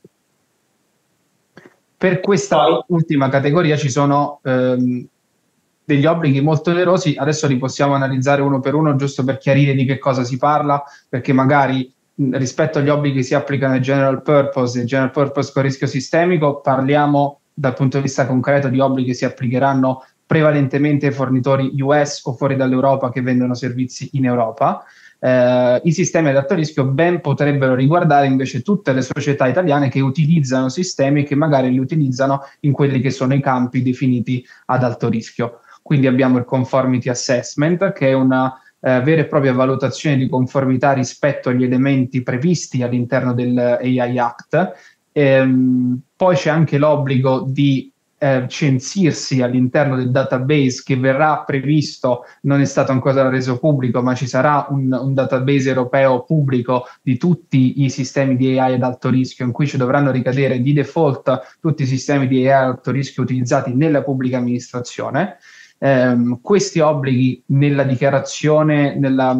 Per questa ultima categoria ci sono ehm, degli obblighi molto onerosi, adesso li possiamo analizzare uno per uno giusto per chiarire di che cosa si parla, perché magari mh, rispetto agli obblighi che si applicano ai general purpose e general purpose con rischio sistemico, parliamo dal punto di vista concreto di obblighi che si applicheranno prevalentemente ai fornitori U S o fuori dall'Europa che vendono servizi in Europa. Eh, I sistemi ad alto rischio ben potrebbero riguardare invece tutte le società italiane che utilizzano sistemi e che magari li utilizzano in quelli che sono i campi definiti ad alto rischio. Quindi abbiamo il conformity assessment, che è una eh, vera e propria valutazione di conformità rispetto agli elementi previsti all'interno del A I Act. Ehm, poi c'è anche l'obbligo di Eh, censirsi all'interno del database che verrà previsto, non è stato ancora reso pubblico, ma ci sarà un, un database europeo pubblico di tutti i sistemi di A I ad alto rischio, in cui ci dovranno ricadere di default tutti i sistemi di A I ad alto rischio utilizzati nella pubblica amministrazione. Eh, questi obblighi nella dichiarazione, nel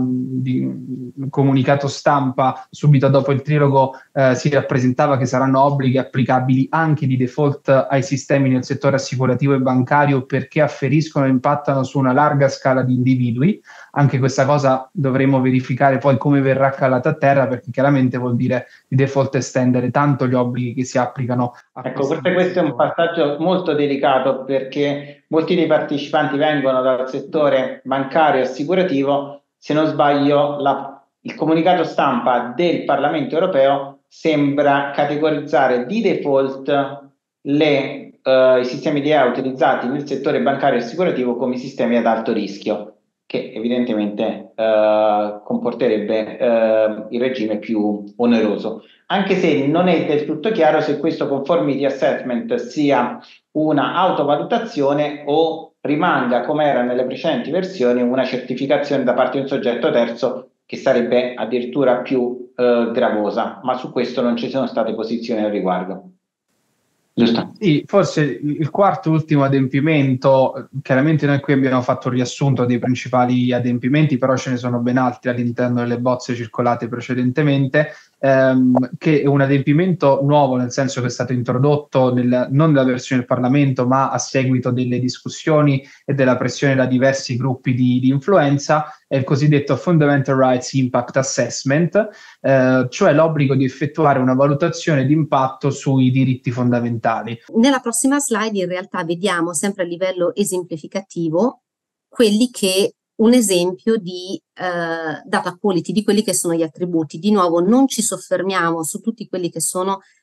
comunicato stampa subito dopo il trilogo eh, si rappresentava che saranno obblighi applicabili anche di default ai sistemi nel settore assicurativo e bancario perché afferiscono e impattano su una larga scala di individui. Anche questa cosa dovremo verificare poi come verrà calata a terra, perché chiaramente vuol dire di default estendere tanto gli obblighi che si applicano a ecco, questo, questo è un passaggio molto delicato perché molti dei partecipanti vengono dal settore bancario e assicurativo. Se non sbaglio, la, il comunicato stampa del Parlamento europeo sembra categorizzare di default le, uh, i sistemi di A I utilizzati nel settore bancario e assicurativo come sistemi ad alto rischio, che evidentemente uh, comporterebbe uh, il regime più oneroso. Anche se non è del tutto chiaro se questo conformity assessment sia una autovalutazione o rimanga, come era nelle precedenti versioni, una certificazione da parte di un soggetto terzo che sarebbe addirittura più eh, gravosa, ma su questo non ci sono state posizioni al riguardo. Giusto? Sì, forse il quarto e ultimo adempimento, chiaramente noi qui abbiamo fatto un riassunto dei principali adempimenti, però ce ne sono ben altri all'interno delle bozze circolate precedentemente, ehm, che è un adempimento nuovo, nel senso che è stato introdotto nel, non nella versione del Parlamento, ma a seguito delle discussioni e della pressione da diversi gruppi di, di influenza, è il cosiddetto Fundamental Rights Impact Assessment, eh, cioè l'obbligo di effettuare una valutazione di impatto sui diritti fondamentali. Nella prossima slide in realtà vediamo sempre a livello esemplificativo quelli che un esempio di eh, data quality, di quelli che sono gli attributi. Di nuovo non ci soffermiamo su tutti quelli che sono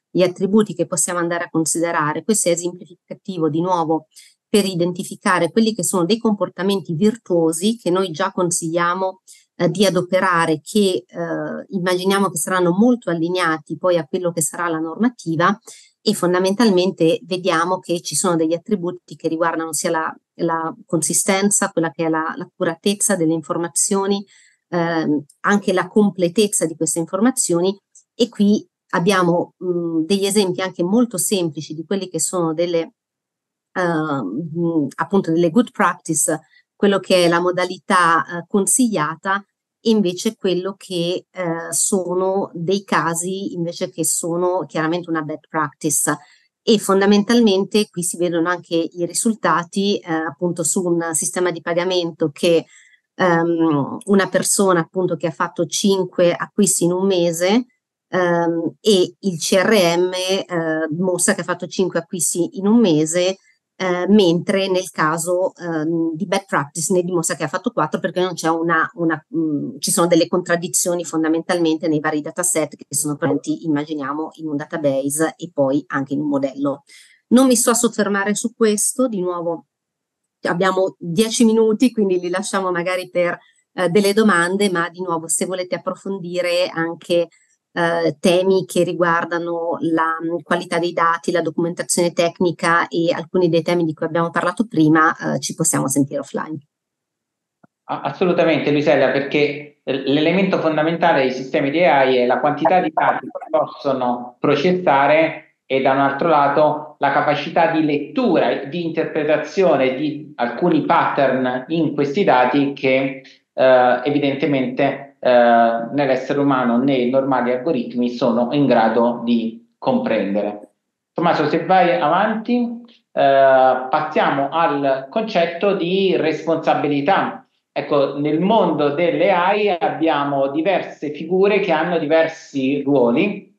gli attributi che possiamo andare a considerare. Questo è esemplificativo di nuovo per identificare quelli che sono dei comportamenti virtuosi che noi già consigliamo eh, di adoperare, che eh, immaginiamo che saranno molto allineati poi a quello che sarà la normativa, e fondamentalmente vediamo che ci sono degli attributi che riguardano sia la, la consistenza, quella che è la, l'accuratezza delle informazioni, ehm, anche la completezza di queste informazioni, e qui abbiamo mh, degli esempi anche molto semplici di quelli che sono delle Uh, appunto delle good practice, quello che è la modalità uh, consigliata, e invece quello che uh, sono dei casi invece che sono chiaramente una bad practice. E fondamentalmente qui si vedono anche i risultati uh, appunto su un sistema di pagamento che um, una persona appunto che ha fatto cinque acquisti in un mese um, e il C R M uh, mostra che ha fatto cinque acquisti in un mese, Eh, mentre nel caso eh, di bad practice ne dimostra che ha fatto quattro, perché non c'è una, una mh, ci sono delle contraddizioni fondamentalmente nei vari dataset che sono presenti, immaginiamo, in un database e poi anche in un modello. Non mi sto a soffermare su questo, di nuovo abbiamo dieci minuti, quindi li lasciamo magari per eh, delle domande, ma di nuovo se volete approfondire anche Uh, temi che riguardano la um, qualità dei dati, la documentazione tecnica e alcuni dei temi di cui abbiamo parlato prima, uh, ci possiamo sentire offline. Assolutamente, Luisella, perché l'elemento fondamentale dei sistemi di A I è la quantità di dati che possono processare e da un altro lato la capacità di lettura, di interpretazione di alcuni pattern in questi dati che eh, evidentemente eh, nell'essere umano né i normali algoritmi sono in grado di comprendere. Tommaso, se vai avanti, eh, passiamo al concetto di responsabilità. Ecco, nel mondo delle A I abbiamo diverse figure che hanno diversi ruoli.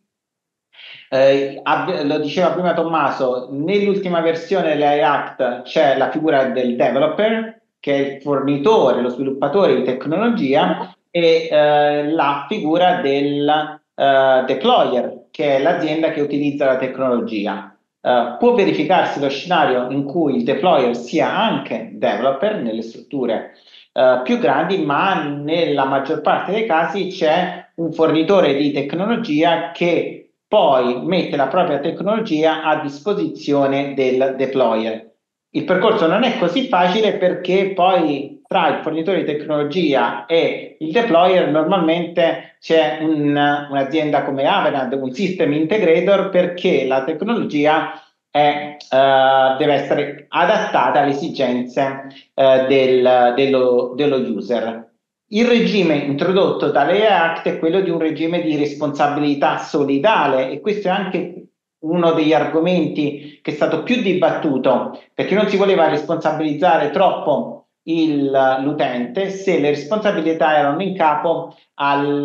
Eh, lo diceva prima Tommaso, nell'ultima versione dell'A I Act c'è la figura del developer, che è il fornitore, lo sviluppatore di tecnologia, e eh, la figura del eh, deployer, che è l'azienda che utilizza la tecnologia. Uh, può verificarsi lo scenario in cui il deployer sia anche developer nelle strutture uh, più grandi, ma nella maggior parte dei casi c'è un fornitore di tecnologia che poi mette la propria tecnologia a disposizione del deployer. Il percorso non è così facile perché poi tra il fornitore di tecnologia e il deployer normalmente c'è un, un'azienda come Avanade, un system integrator, perché la tecnologia è, uh, deve essere adattata alle esigenze uh, del, dello, dello user. Il regime introdotto dall'A I Act è quello di un regime di responsabilità solidale, e questo è anche uno degli argomenti che è stato più dibattuto, perché non si voleva responsabilizzare troppo il, l'utente se le responsabilità erano in capo al,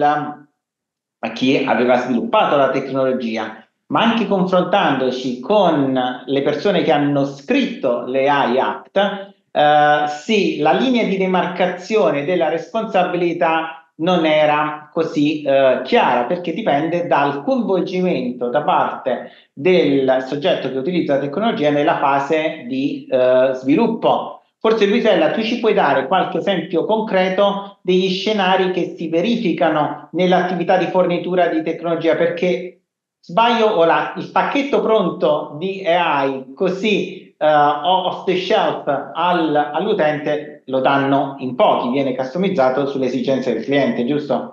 a chi aveva sviluppato la tecnologia, ma anche confrontandoci con le persone che hanno scritto l'A I Act, eh, sì, la linea di demarcazione della responsabilità non era così eh, chiara, perché dipende dal coinvolgimento da parte del soggetto che utilizza la tecnologia nella fase di eh, sviluppo. Forse Luisella, tu ci puoi dare qualche esempio concreto degli scenari che si verificano nell'attività di fornitura di tecnologia, perché sbaglio o la, il pacchetto pronto di A I così uh, off the shelf al, all'utente lo danno in pochi, viene customizzato sulle esigenze del cliente, giusto?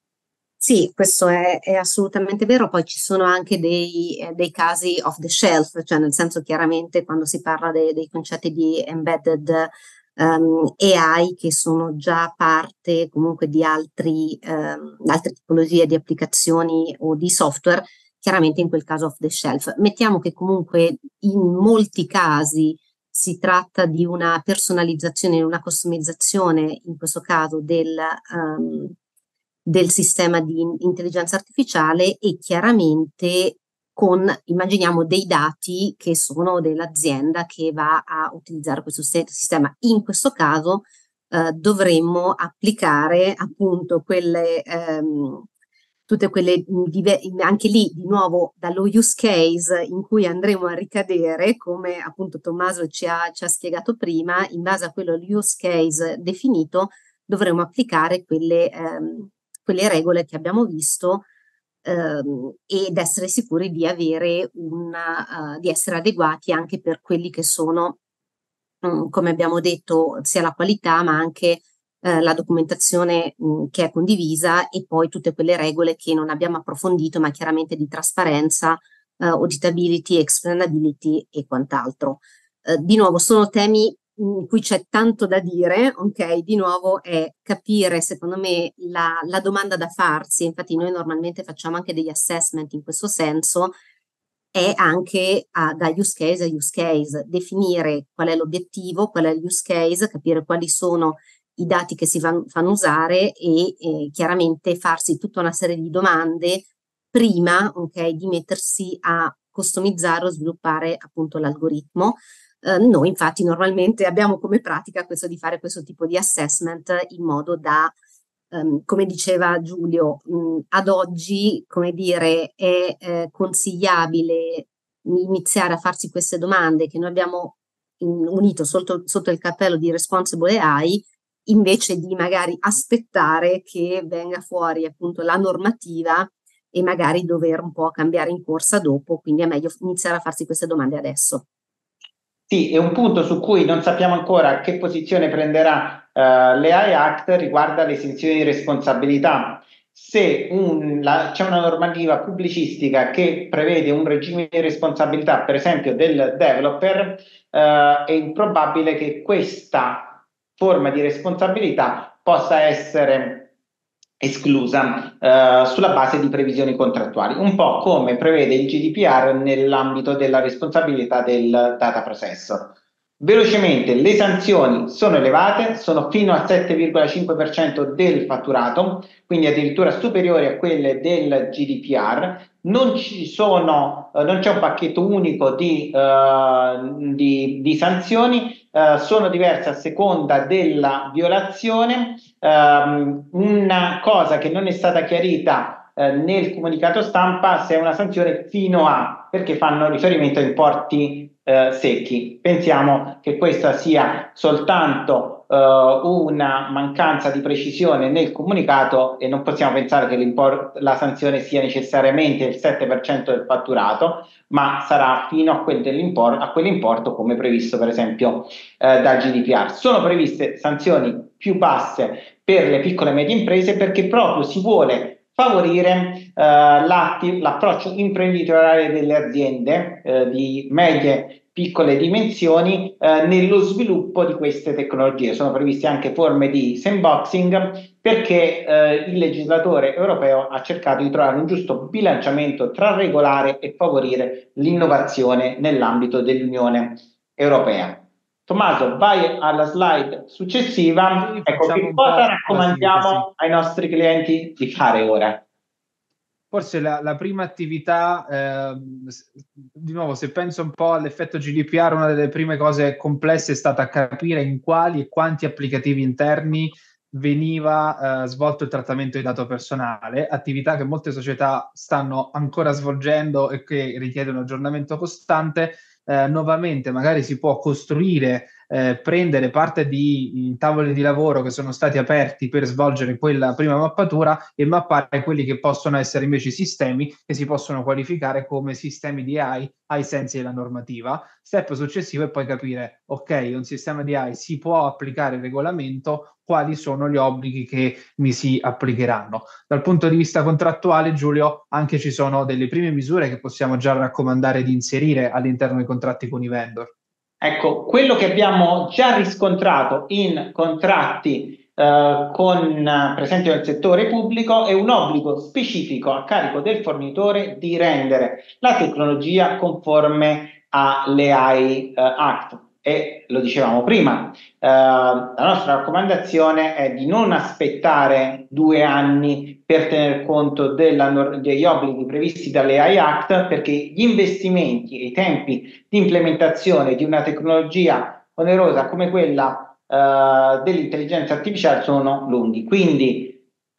Sì, questo è, è assolutamente vero. Poi ci sono anche dei, eh, dei casi off the shelf, cioè nel senso, chiaramente quando si parla de, dei concetti di embedded um, A I, che sono già parte comunque di altri, um, altre tipologie di applicazioni o di software, chiaramente in quel caso off the shelf. Mettiamo che comunque in molti casi si tratta di una personalizzazione, una customizzazione, in questo caso del... Um, del sistema di intelligenza artificiale, e chiaramente con, immaginiamo, dei dati che sono dell'azienda che va a utilizzare questo sistema. In questo caso eh, dovremmo applicare appunto quelle, ehm, tutte quelle, anche lì di nuovo dallo use case in cui andremo a ricadere, come appunto Tommaso ci ha, ci ha spiegato prima, in base a quello use case definito dovremo applicare quelle, ehm, quelle regole che abbiamo visto ehm, ed essere sicuri di avere una, uh, di essere adeguati anche per quelli che sono, um, come abbiamo detto, sia la qualità ma anche Uh, la documentazione mh, che è condivisa e poi tutte quelle regole che non abbiamo approfondito ma chiaramente di trasparenza, uh, auditability, explainability e quant'altro. Uh, di nuovo sono temi in cui c'è tanto da dire, ok? Di nuovo è capire secondo me la, la domanda da farsi, infatti noi normalmente facciamo anche degli assessment in questo senso, è anche uh, da use case a use case, definire qual è l'obiettivo, qual è il use case, capire quali sono i dati che si van, fanno usare e eh, chiaramente farsi tutta una serie di domande prima, ok, di mettersi a customizzare o sviluppare appunto l'algoritmo. Eh, noi infatti normalmente abbiamo come pratica questo di fare questo tipo di assessment in modo da, um, come diceva Giulio, mh, ad oggi, come dire, è eh, consigliabile iniziare a farsi queste domande che noi abbiamo in, unito sotto, sotto il cappello di Responsible A I, invece di magari aspettare che venga fuori appunto la normativa e magari dover un po' cambiare in corsa dopo, quindi è meglio iniziare a farsi queste domande adesso. Sì, è un punto su cui non sappiamo ancora che posizione prenderà uh, l'A I Act riguarda le esenzioni di responsabilità. Se un, la, c'è una normativa pubblicistica che prevede un regime di responsabilità, per esempio del developer, uh, è improbabile che questa forma di responsabilità possa essere esclusa eh, sulla base di previsioni contrattuali, un po' come prevede il G D P R nell'ambito della responsabilità del data processor. Velocemente, le sanzioni sono elevate, sono fino al sette virgola cinque per cento del fatturato, quindi addirittura superiori a quelle del G D P R. Non ci sono, eh, non c'è un pacchetto unico di, eh, di, di sanzioni, eh, sono diverse a seconda della violazione. Um, una cosa che non è stata chiarita eh, nel comunicato stampa se è una sanzione fino a, perché fanno riferimento a importi eh, secchi. Pensiamo che questa sia soltanto eh, una mancanza di precisione nel comunicato e non possiamo pensare che la sanzione sia necessariamente il sette per cento del fatturato, ma sarà fino a, quel dell'impor- a quell'importo come previsto per esempio eh, dal G D P R. Sono previste sanzioni più basse per le piccole e medie imprese perché proprio si vuole favorire eh, l'approccio imprenditoriale delle aziende eh, di medie piccole dimensioni eh, nello sviluppo di queste tecnologie. Sono previste anche forme di sandboxing perché eh, il legislatore europeo ha cercato di trovare un giusto bilanciamento tra regolare e favorire l'innovazione nell'ambito dell'Unione Europea. Tommaso, vai alla slide successiva. Sì, ecco, che cosa raccomandiamo ai nostri clienti di fare ora? Forse la, la prima attività, eh, di nuovo, se penso un po' all'effetto G D P R, una delle prime cose complesse è stata capire in quali e quanti applicativi interni veniva eh, svolto il trattamento di dato personale, attività che molte società stanno ancora svolgendo e che richiedono aggiornamento costante. Eh, nuovamente magari si può costruire, eh, prendere parte di tavoli di lavoro che sono stati aperti per svolgere quella prima mappatura e mappare quelli che possono essere invece sistemi che si possono qualificare come sistemi di A I ai sensi della normativa. Step successivo è poi capire, ok, un sistema di A I si può applicare il regolamento, quali sono gli obblighi che mi si applicheranno. Dal punto di vista contrattuale, Giulio, anche ci sono delle prime misure che possiamo già raccomandare di inserire all'interno dei contratti con i vendor. Ecco, quello che abbiamo già riscontrato in contratti eh, con, per esempio, nel settore pubblico è un obbligo specifico a carico del fornitore di rendere la tecnologia conforme alle A I eh, Act. E lo dicevamo prima, eh, la nostra raccomandazione è di non aspettare due anni per tener conto della, degli obblighi previsti dalle A I Act, perché gli investimenti e i tempi di implementazione di una tecnologia onerosa come quella eh, dell'intelligenza artificiale sono lunghi. Quindi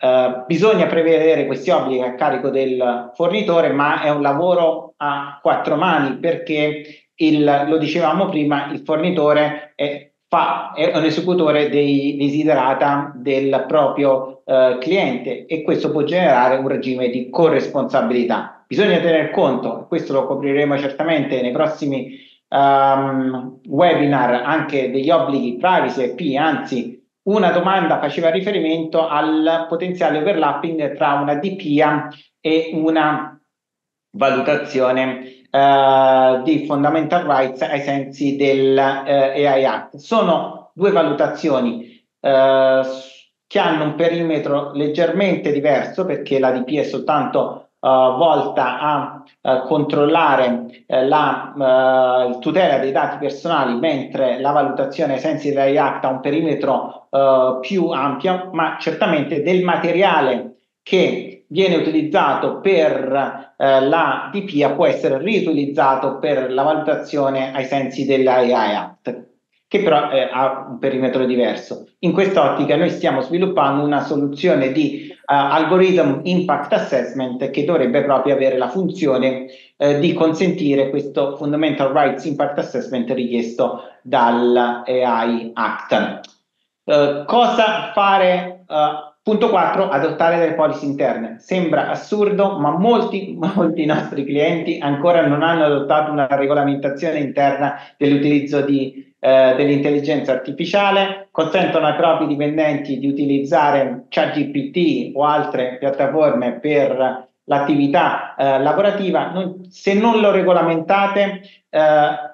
Uh, bisogna prevedere questi obblighi a carico del fornitore, ma è un lavoro a quattro mani, perché il, lo dicevamo prima, il fornitore è, fa, è un esecutore dei desiderata del proprio uh, cliente, e questo può generare un regime di corresponsabilità. Bisogna tener conto, e questo lo copriremo certamente nei prossimi um, webinar, anche degli obblighi privacy I P, anzi una domanda faceva riferimento al potenziale overlapping tra una D P A e una valutazione eh, di fundamental rights ai sensi del eh, A I Act. Sono due valutazioni eh, che hanno un perimetro leggermente diverso, perché la D P è soltanto Uh, volta a uh, controllare uh, la uh, tutela dei dati personali, mentre la valutazione ai sensi dell'A I Act ha un perimetro uh, più ampio, ma certamente del materiale che viene utilizzato per uh, la D P A può essere riutilizzato per la valutazione ai sensi dell'A I Act, che però eh, ha un perimetro diverso. In quest'ottica noi stiamo sviluppando una soluzione di uh, algorithm impact assessment che dovrebbe proprio avere la funzione uh, di consentire questo fundamental rights impact assessment richiesto dall'A I Act. Uh, cosa fare? Uh, punto quattro, adottare delle policy interne. Sembra assurdo, ma molti, molti nostri clienti ancora non hanno adottato una regolamentazione interna dell'utilizzo di, eh, dell'intelligenza artificiale, consentono ai propri dipendenti di utilizzare ChatGPT o altre piattaforme per l'attività eh, lavorativa. Non, se non lo regolamentate, eh,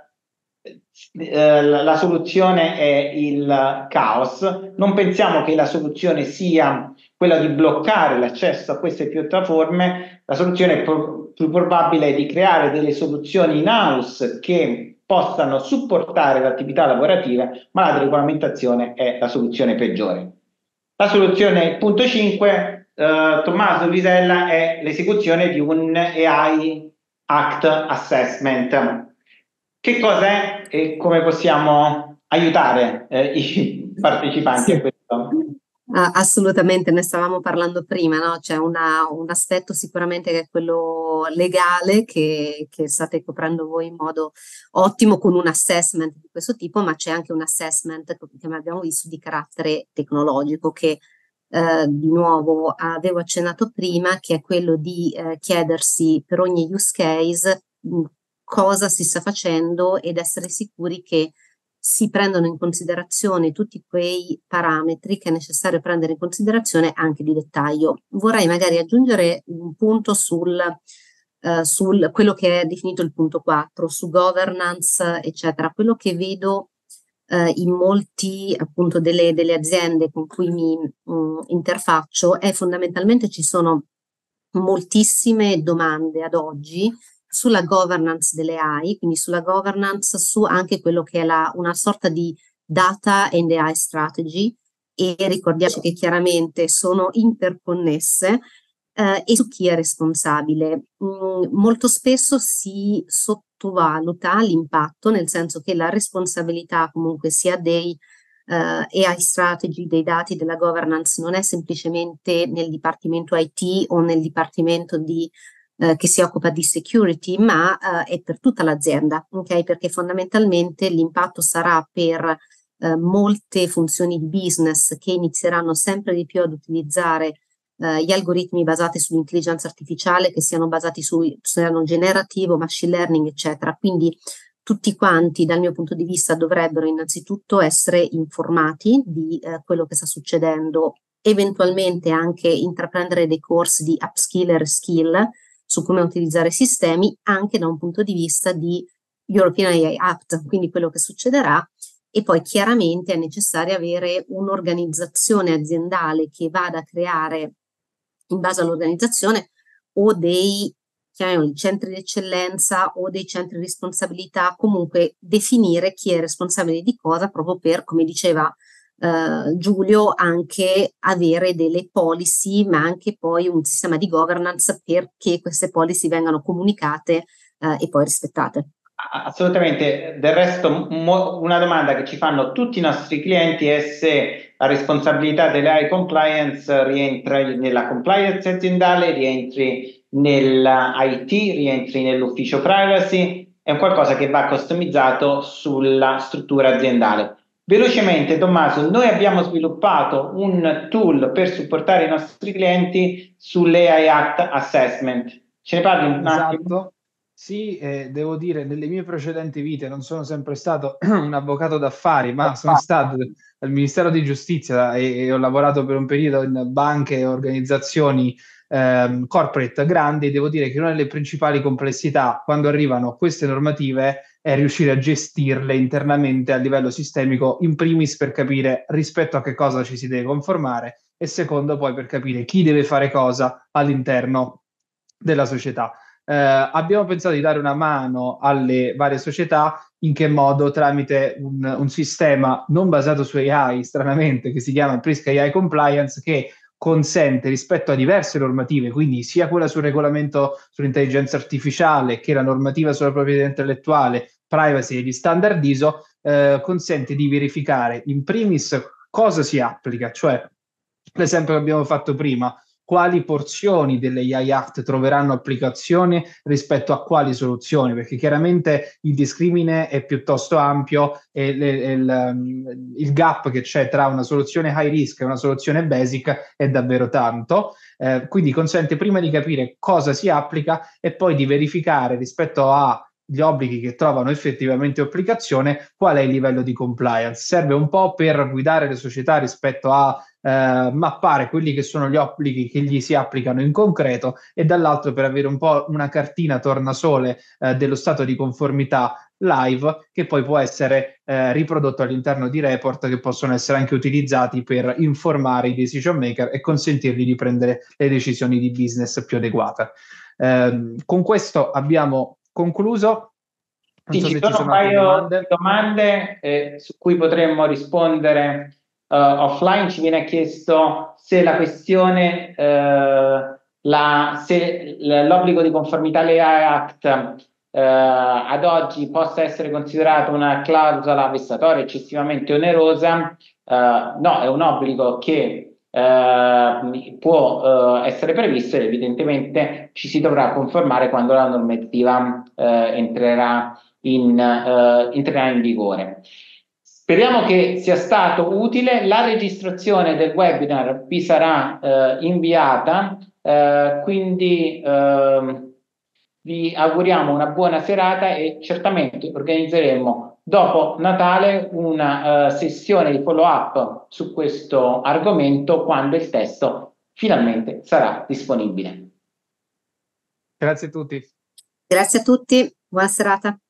la soluzione è il caos. Non pensiamo che la soluzione sia quella di bloccare l'accesso a queste piattaforme. La soluzione più probabile è di creare delle soluzioni in house che possano supportare l'attività lavorativa, ma la regolamentazione è la soluzione peggiore. La soluzione punto cinque, eh, Tommaso Visella, è l'esecuzione di un A I Act Assessment. Che cos'è e come possiamo aiutare eh, i partecipanti sì. a questo? Uh, assolutamente, ne stavamo parlando prima, no? C'è una, un aspetto sicuramente che è quello legale che, che state coprendo voi in modo ottimo con un assessment di questo tipo, ma c'è anche un assessment, come abbiamo visto, di carattere tecnologico che uh, di nuovo avevo accennato prima, che è quello di uh, chiedersi per ogni use case mh, cosa si sta facendo ed essere sicuri che si prendono in considerazione tutti quei parametri che è necessario prendere in considerazione anche di dettaglio. Vorrei magari aggiungere un punto sul, uh, sul quello che è definito il punto quattro, su governance, eccetera. Quello che vedo uh, in molti appunto delle, delle aziende con cui mi um, interfaccio è fondamentalmente ci sono moltissime domande ad oggi sulla governance delle A I, quindi sulla governance su anche quello che è la, una sorta di data and A I strategy, e ricordiamoci che chiaramente sono interconnesse eh, e su chi è responsabile. Mm, molto spesso si sottovaluta l'impatto, nel senso che la responsabilità comunque sia dei uh, A I strategy, dei dati, della governance non è semplicemente nel dipartimento I T o nel dipartimento di Uh, che si occupa di security, ma uh, è per tutta l'azienda, ok? Perché fondamentalmente l'impatto sarà per uh, molte funzioni di business che inizieranno sempre di più ad utilizzare uh, gli algoritmi basati sull'intelligenza artificiale, che siano basati su siano generativo, machine learning, eccetera. Quindi tutti quanti, dal mio punto di vista, dovrebbero innanzitutto essere informati di uh, quello che sta succedendo, eventualmente anche intraprendere dei corsi di upskill e reskill su come utilizzare sistemi anche da un punto di vista di European A I Act, quindi quello che succederà. E poi chiaramente è necessario avere un'organizzazione aziendale che vada a creare, in base all'organizzazione, o dei chiamiamoli centri di eccellenza o dei centri di responsabilità, comunque definire chi è responsabile di cosa, proprio per, come diceva Uh, Giulio, anche avere delle policy, ma anche poi un sistema di governance perché queste policy vengano comunicate uh, e poi rispettate. Assolutamente. Del resto, mo- una domanda che ci fanno tutti i nostri clienti è se la responsabilità dell'A I compliance rientra nella compliance aziendale, rientri nell'I T, rientri nell'ufficio privacy, è un qualcosa che va customizzato sulla struttura aziendale. Velocemente, Tommaso, noi abbiamo sviluppato un tool per supportare i nostri clienti sull'A I Act Assessment. Ce ne parli un attimo? Esatto. Sì, eh, devo dire, nelle mie precedenti vite non sono sempre stato un avvocato d'affari, ma sono stato al Ministero di Giustizia e, e ho lavorato per un periodo in banche e organizzazioni ehm, corporate grandi. Devo dire che una delle principali complessità quando arrivano queste normative è riuscire a gestirle internamente a livello sistemico, in primis per capire rispetto a che cosa ci si deve conformare e secondo poi per capire chi deve fare cosa all'interno della società. Eh, abbiamo pensato di dare una mano alle varie società in che modo tramite un, un sistema non basato su A I, stranamente, che si chiama Prisca A I Compliance, che consente rispetto a diverse normative, quindi sia quella sul regolamento sull'intelligenza artificiale che la normativa sulla proprietà intellettuale, privacy e gli standard I S O, eh, consente di verificare in primis cosa si applica, cioè l'esempio che abbiamo fatto prima, quali porzioni delle A I Act troveranno applicazione rispetto a quali soluzioni, perché chiaramente il discrimine è piuttosto ampio e le, e il, il gap che c'è tra una soluzione high risk e una soluzione basic è davvero tanto. Eh, quindi consente prima di capire cosa si applica e poi di verificare rispetto a gli obblighi che trovano effettivamente applicazione, qual è il livello di compliance. Serve un po' per guidare le società rispetto a eh, mappare quelli che sono gli obblighi che gli si applicano in concreto e dall'altro per avere un po' una cartina tornasole eh, dello stato di conformità live che poi può essere eh, riprodotto all'interno di report che possono essere anche utilizzati per informare i decision maker e consentirgli di prendere le decisioni di business più adeguate. Eh, con questo abbiamo concluso. Non Sì, so ci se sono ci sono un altre paio domande. di domande eh, su cui potremmo rispondere uh, offline. Ci viene chiesto se la questione, uh, la, se l'obbligo di conformità alle A I Act uh, ad oggi possa essere considerato una clausola vessatoria eccessivamente onerosa. Uh, no, è un obbligo che Uh, può uh, essere previsto e evidentemente ci si dovrà conformare quando la normativa uh, entrerà, in, uh, entrerà in vigore. Speriamo che sia stato utile. La registrazione del webinar vi sarà uh, inviata, uh, quindi uh, vi auguriamo una buona serata e certamente organizzeremo dopo Natale una uh, sessione di follow up su questo argomento quando il testo finalmente sarà disponibile. Grazie a tutti. Grazie a tutti, buona serata.